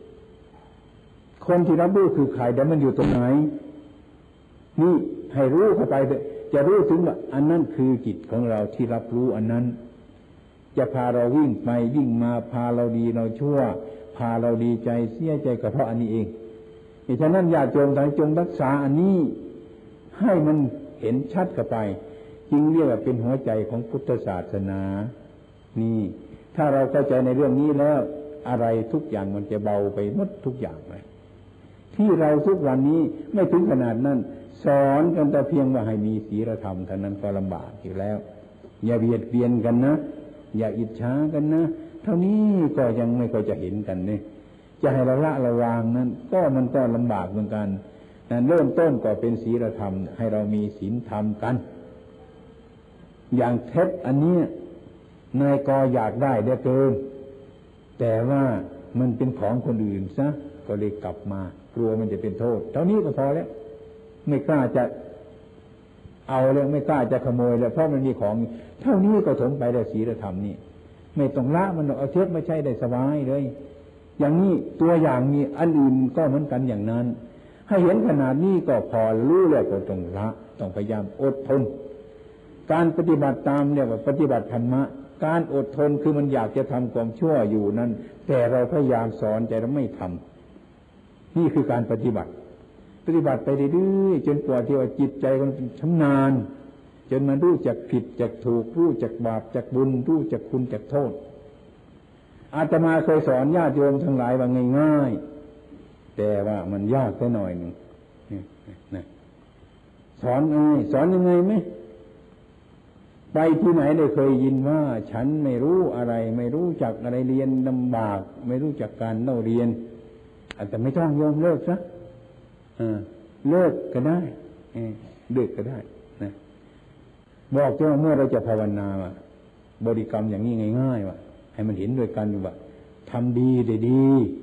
คนที่รับรู้คือใครแต่มันอยู่ตรงไหนนี่ให้รู้เข้าไปจะรู้ถึงว่าอันนั้นคือจิตของเราที่รับรู้อันนั้นจะพาเราวิ่งไปวิ่งมาพาเราดีเราชั่วพาเราดีใจเสียใจก็เพราะอันนี้เองฉะนั้นญาติโยมทั้งจงรักษาอันนี้ให้มันเห็นชัดเข้าไปจึงเรียกว่าเป็นหัวใจของพุทธศาสนานี่ถ้าเราเข้าใจในเรื่องนี้แล้วอะไรทุกอย่างมันจะเบาไปหมดทุกอย่างเลยที่เราทุกวันนี้ไม่ถึงขนาดนั้นสอนกันแต่เพียงว่าให้มีศีลธรรมเท่านั้นก็ลำบากอยู่แล้วอย่าเบียดเบียนกันนะอย่าอิจฉากันนะเท่านี้ก็ยังไม่ค่อยจะเห็นกันเนี่ยจะให้เราละระวางนั้นก็มันก็ลำบากเหมือนกันนั้นเริ่มต้นก็เป็นศีลธรรมให้เรามีศีลธรรมกันอย่างเท็จอันนี้นายกอยากได้ได้เกินแต่ว่ามันเป็นของคนอื่นซะก็เลยกลับมากลัวมันจะเป็นโทษเท่านี้ก็พอแล้วไม่กล้าจะเอาแล้วไม่กล้าจะขโมยแล้วเพราะมันมีของเท่านี้ก็ถมไปได้ศีลธรรมนี่ไม่ต้องละมันเอาเทียบไม่ใช่ได้สบายเลยอย่างนี้ตัวอย่างนี้อันอื่นก็เหมือนกันอย่างนั้นให้เห็นขนาดนี้ก็พอรู้แล้วก็ต้องละต้องพยายามอดทนการปฏิบัติตามเรียกว่าปฏิบัติธรรมะการอดทนคือมันอยากจะทำความชั่วอยู่นั้นแต่เราพยายามสอนใจเราไม่ทำนี่คือการปฏิบัติปฏิบัติไปเรื่อยๆจนกว่าที่ว่าจิตใจมันชำนาญจนมันรู้จักผิดจักถูกรู้จักบาปจักบุญรู้จักคุณจักโทษอาตมาเคยสอนญาติโยมทั้งหลายว่าง่ายๆแต่ว่ามันยากแค่หน่อยหนึ่งนะสอนไงสอนยังไงไหมไปที่ไหนได้เคยยินว่าฉันไม่รู้อะไรไม่รู้จักอะไรเรียนลำบากไม่รู้จักการเล่าเรียนอาจจะไม่ต้องโยมเลิกซะเลิกก็ได้เลิกก็ได้นะบอกเจ้าเมื่อเราจะภาวนาว่าบริกรรมอย่างนี้ง่ายๆว่าให้มันเห็นด้วยกันว่าทำดีได้ดี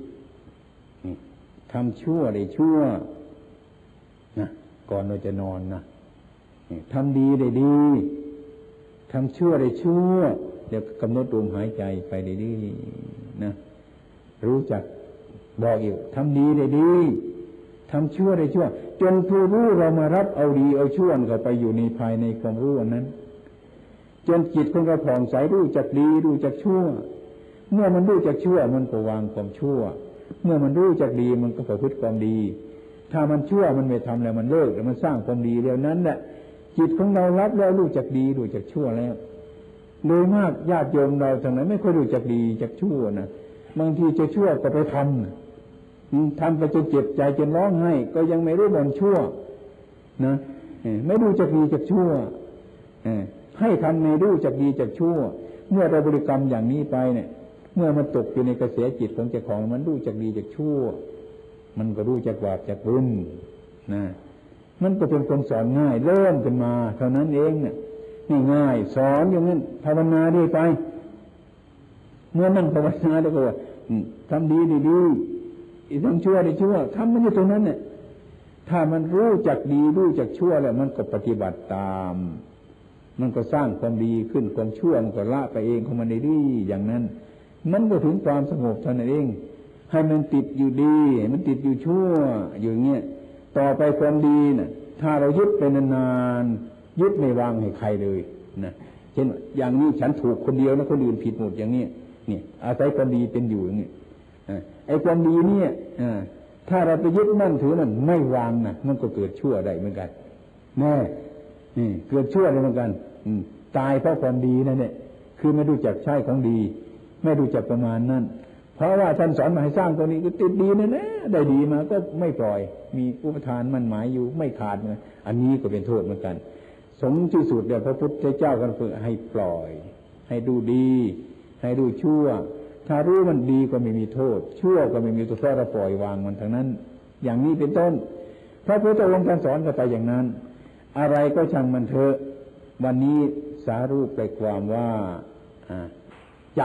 ทำชั่วได้ชั่วนะก่อนเราจะนอนนะทำดีได้ดีทำชั่วได้ชั่วเดี๋ยวกำหนดลมหายใจไปได้ดีนะรู้จักบอกอีกทำดีได้ดีทำชั่วได้ชั่วจนผู้รู้เรามารับเอาดีเอาชั่วเข้าไปอยู่ในภายในความรู้อันนั้นจนจิตของเราผ่องใสรู้จักดีรู้จักชั่วเมื่อมันรู้จักชั่วมันก็วางความชั่วเมื่อมันรู้จักดีมันก็ประพฤติความดีถ้ามันชั่วมันไม่ทำแล้วมันเลิกแล้วมันสร้างความดีแล้วนั้นแหละจิตของเรารับแล้วรู้จักดีรู้จักชั่วแล้วโดยมากญาติโยมเราทั้งนั้นไม่ค่อยรู้จักดีจักชั่วนะบางทีจะชั่วก็ไปทำทำไปจนเจ็บใจจนร้องไห้ก็ยังไม่รู้บนชั่วนะไม่รู้จักดีจักชั่วให้ทำไม่รู้จักดีจักชั่วเมื่อเราบริกรรมอย่างนี้ไปเนี่ยเมื่อมันตกอยู่ในกระแสจิตของเจ้าของมันรู้จักดีจักชั่วมันก็รู้จักบาปจักบุญนะมันก็เป็นคนสอนง่ายเริ่มขึ้นมาเท่านั้นเองเนี่ยง่ายๆสอนอย่างนั้นภาวนาดีไปเมื่อนั่งภาวนาแล้วก็ว่าทำดีดีดีทำชั่วดีชั่วทำมันอยู่ตรงนั้นเนี่ยถ้ามันรู้จักดีรู้จักชั่วแล้วมันก็ปฏิบัติตามมันก็สร้างความดีขึ้นความชั่วมันก็ละไปเองของมันได้ดีอย่างนั้นมันก็ถึงความสงบเท่านั้นเองให้มันติดอยู่ดีมันติดอยู่ชั่วอยู่เงี้ยต่อไปความดีน่ะถ้าเรายึดไปนานๆยึดไม่วางให้ใครเลยนะเช่นอย่างนี้ฉันถูกคนเดียวนะคนอื่นผิดหมดอย่างนี้นี่อาศัยความดีเป็นอยู่อย่างนี้ไอ้ความดีเนี่ยถ้าเราไปยึดมั่นถือมันไม่วางนะมันก็เกิดชั่วได้เหมือนกันแน่นี่เกิดชั่วได้เหมือนกันตายเพราะความดีนั่นแหละคือไม่รู้จักใช้ของดีไม่รู้จักประมาณนั้นเพราะว่าท่านสอนมาให้สร้างตัวนี้ก็ติดดีนะนะได้ดีมาก็ไม่ปล่อยมีอุปทานมันหมายอยู่ไม่ขาดนะอันนี้ก็เป็นโทษเหมือนกันสมที่สุดเดี๋ยวพระพุทธเจ้ากันฝึกให้ปล่อยให้ดูดีให้ดูชั่วถ้ารู้มันดีก็ไม่มีโทษชั่วก็ไม่มีตัวแท้เราปล่อยวางมันทั้งนั้นอย่างนี้เป็นต้นพระพุทธองค์ท่านสอนกันไปอย่างนั้นอะไรก็ช่างมันเถอะวันนี้สารุปใจความว่าใจ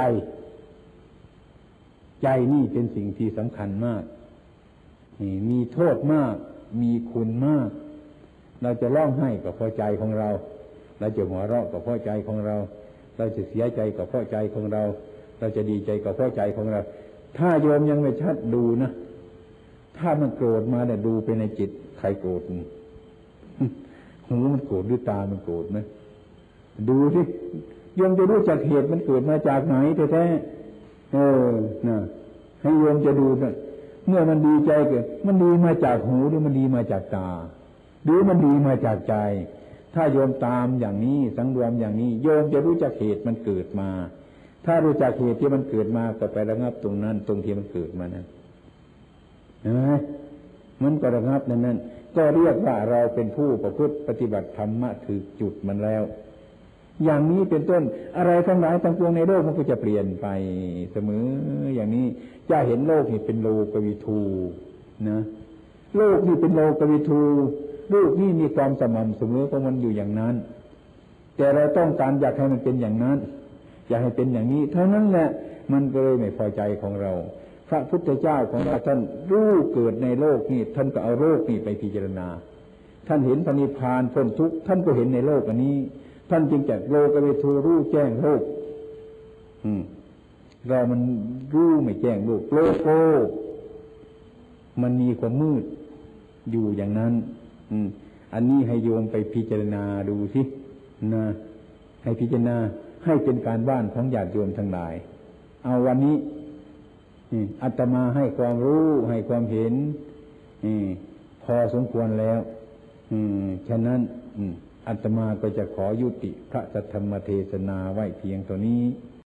ใจนี่เป็นสิ่งที่สำคัญมากมีโทษมากมีคุณมากเราจะร้องไห้กับพอใจของเราเราจะหัวเราะกับพอใจของเราเราจะเสียใจกับพอใจของเราเราจะดีใจกับพอใจของเราถ้าโยมยังไม่ชัดดูนะถ้ามันโกรธมาเนี่ยดูไปในจิตใครโกรธหูมันโกรธหรือตามันโกรธไหมดูสิโยมจะรู้จักเหตุมันเกิดมาจากไหนแท้ๆเออนะให้โยมจะดูนะเมื่อมันดีใจเกิดมันดีมาจากหูหรือมันดีมาจากตาหรือมันดีมาจากใจถ้าโยมตามอย่างนี้สังรวมอย่างนี้โยมจะรู้จักเหตุมันเกิดมาถ้ารู้จักเหตุที่มันเกิดมาก็ไประงับตรงนั้นตรงที่มันเกิดมานั้นเห็นไหมมันก็ระงับนั้นนั้นก็เรียกว่าเราเป็นผู้ประพฤติปฏิบัติธรรมะถึงจุดมันแล้วอย่างนี้เป็นต้นอะไรทั้งหลายทั้งปวงในโลกมันก็จะเปลี่ยนไปเสมออย่างนี้จะเห็นโลกนี่เป็นโลกวิทูนะโลกนี่เป็นโลกวิทูโลกนี่มีความสม่ำเสมอของมันอยู่อย่างนั้นแต่เราต้องการอยากให้มันเป็นอย่างนั้นอยากให้เป็นอย่างนี้เท่านั้นแหละมันก็เลยไม่พอใจของเราพระพุทธเจ้าของเราท่านรู้เกิดในโลกนี่ท่านก็เอาโลกนี่ไปพิจารณาท่านเห็นพระนิพพานพ้นทุกข์ท่านก็เห็นในโลกอันนี้ท่านจึงจักโลกเวทูรู้แจ้งโลกอืมเรามันรู้ไม่แจ้งโลกโลกโกมันมีความมืดอยู่อย่างนั้นอืมอันนี้ให้โยมไปพิจารณาดูสินะให้พิจารณาให้เป็นการบ้านของญาติโยมทั้งหลายเอาวันนี้อาตมาให้ความรู้ให้ความเห็นพอสมควรแล้วฉะนั้นอาตมาก็จะขอยุติพระธรรมเทศนาไว้เพียงเท่านี้